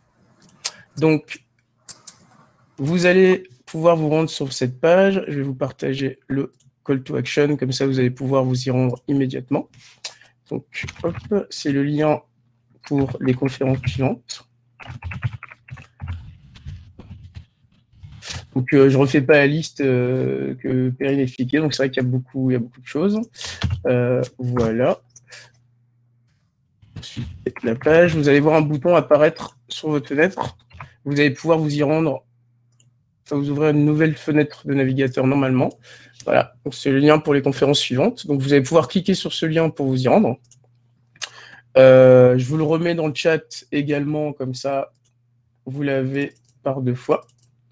Donc, vous allez pouvoir vous rendre sur cette page. Je vais vous partager le call to action, comme ça vous allez pouvoir vous y rendre immédiatement. Donc, hop, c'est le lien pour les conférences suivantes. Donc, euh, je ne refais pas la liste euh, que Perrine a expliquée. Donc, c'est vrai qu'il y a beaucoup, il y a beaucoup de choses. Euh, voilà. Ensuite, la page. Vous allez voir un bouton apparaître sur votre fenêtre. Vous allez pouvoir vous y rendre. Ça va vous ouvrir une nouvelle fenêtre de navigateur normalement. Voilà. Donc, c'est le lien pour les conférences suivantes. Donc, vous allez pouvoir cliquer sur ce lien pour vous y rendre. Euh, je vous le remets dans le chat également, comme ça, vous l'avez par deux fois.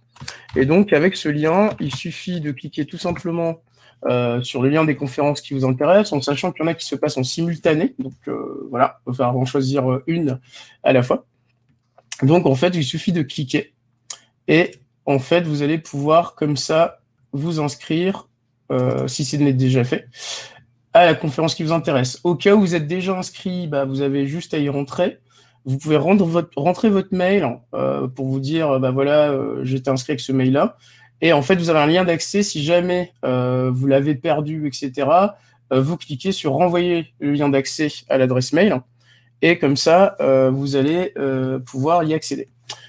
Et donc, avec ce lien, il suffit de cliquer tout simplement euh, sur le lien des conférences qui vous intéressent, en sachant qu'il y en a qui se passent en simultané. Donc, euh, voilà, il va falloir en choisir une à la fois. Donc, en fait, il suffit de cliquer. Et en fait, vous allez pouvoir, comme ça, vous inscrire, euh, si ce n'est déjà fait, à la conférence qui vous intéresse. Au cas où vous êtes déjà inscrit, bah, vous avez juste à y rentrer. Vous pouvez rendre votre, rentrer votre mail euh, pour vous dire, bah voilà, euh, j'étais inscrit avec ce mail-là. Et en fait, vous avez un lien d'accès. Si jamais euh, vous l'avez perdu, et cetera, euh, vous cliquez sur renvoyer le lien d'accès à l'adresse mail. Et comme ça, euh, vous allez euh, pouvoir y accéder.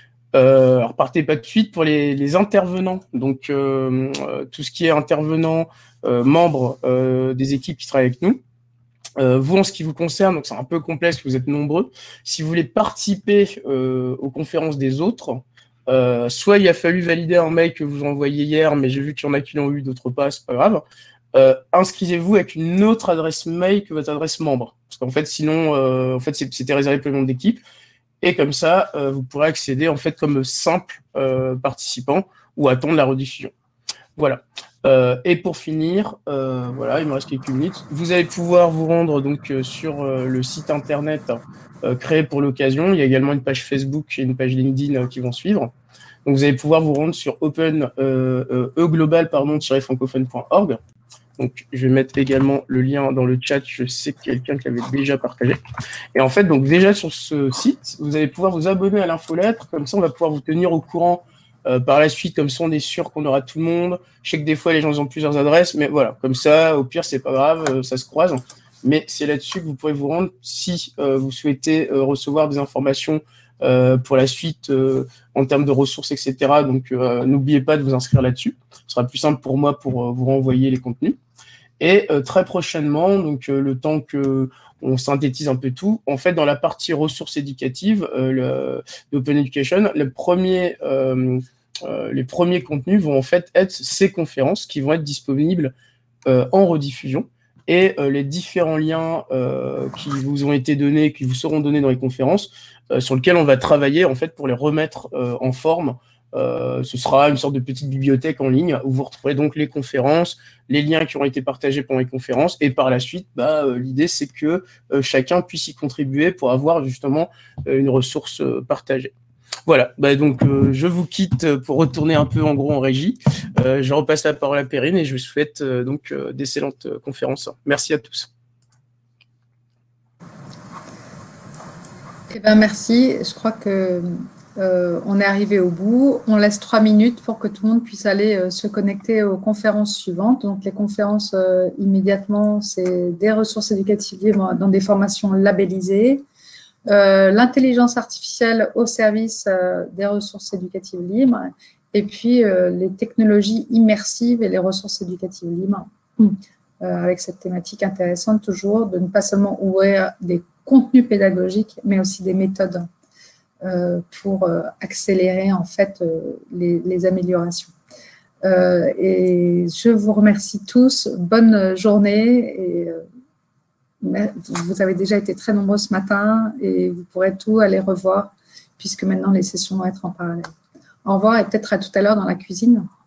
Euh, alors, partez pas de suite pour les, les intervenants. Donc, euh, euh, tout ce qui est intervenant, euh, membres euh, des équipes qui travaillent avec nous. Euh, vous, en ce qui vous concerne, donc c'est un peu complexe, vous êtes nombreux. Si vous voulez participer euh, aux conférences des autres, euh, soit il a fallu valider un mail que vous envoyez hier, mais j'ai vu qu'il y en a qui l'ont eu, d'autres pas, c'est pas grave. Euh, inscrivez-vous avec une autre adresse mail que votre adresse membre. Parce qu'en fait, sinon, euh, en fait, c'était réservé pour le nombre d'équipes. Et comme ça, euh, vous pourrez accéder en fait comme simple euh, participant ou attendre la rediffusion. Voilà. Euh, et pour finir, euh, voilà, il me reste quelques minutes. Vous allez pouvoir vous rendre donc euh, sur euh, le site internet euh, créé pour l'occasion. Il y a également une page Facebook et une page LinkedIn euh, qui vont suivre. Donc vous allez pouvoir vous rendre sur open euh, euh, e-global pardon francophone point org. Donc je vais mettre également le lien dans le chat. Je sais que quelqu'un qui l'avait déjà partagé. Et en fait, donc déjà sur ce site, vous allez pouvoir vous abonner à l'infolettre. Comme ça, on va pouvoir vous tenir au courant. Euh, par la suite, comme ça, on est sûr qu'on aura tout le monde. Je sais que des fois, les gens ils ont plusieurs adresses, mais voilà, comme ça, au pire, c'est pas grave, euh, ça se croise. Mais c'est là-dessus que vous pourrez vous rendre si euh, vous souhaitez euh, recevoir des informations euh, pour la suite euh, en termes de ressources, et cetera. Donc, euh, n'oubliez pas de vous inscrire là-dessus. Ce sera plus simple pour moi pour euh, vous renvoyer les contenus. Et euh, très prochainement, donc euh, le temps que on synthétise un peu tout. En fait, dans la partie ressources éducatives euh, d'Open Education, le premier, euh, euh, les premiers contenus vont en fait être ces conférences qui vont être disponibles euh, en rediffusion et euh, les différents liens euh, qui vous ont été donnés, qui vous seront donnés dans les conférences, euh, sur lesquels on va travailler en fait pour les remettre euh, en forme. Euh, ce sera une sorte de petite bibliothèque en ligne où vous retrouverez donc les conférences, les liens qui ont été partagés pendant les conférences, et par la suite, bah, euh, l'idée c'est que euh, chacun puisse y contribuer pour avoir justement euh, une ressource euh, partagée. Voilà, bah, donc euh, je vous quitte pour retourner un peu en gros en régie. Euh, je repasse la parole à Perrine et je vous souhaite euh, donc euh, d'excellentes euh, conférences. Merci à tous. Eh ben, merci, je crois que Euh, on est arrivé au bout. On laisse trois minutes pour que tout le monde puisse aller euh, se connecter aux conférences suivantes. Donc, les conférences euh, immédiatement, c'est des ressources éducatives libres dans des formations labellisées, euh, l'intelligence artificielle au service euh, des ressources éducatives libres, et puis euh, les technologies immersives et les ressources éducatives libres, euh, avec cette thématique intéressante toujours de ne pas seulement ouvrir des contenus pédagogiques, mais aussi des méthodes Euh, pour euh, accélérer en fait euh, les, les améliorations. Euh, et je vous remercie tous. Bonne journée. Et, euh, vous avez déjà été très nombreux ce matin et vous pourrez tout aller revoir puisque maintenant les sessions vont être en parallèle. Au revoir et peut-être à tout à l'heure dans la cuisine.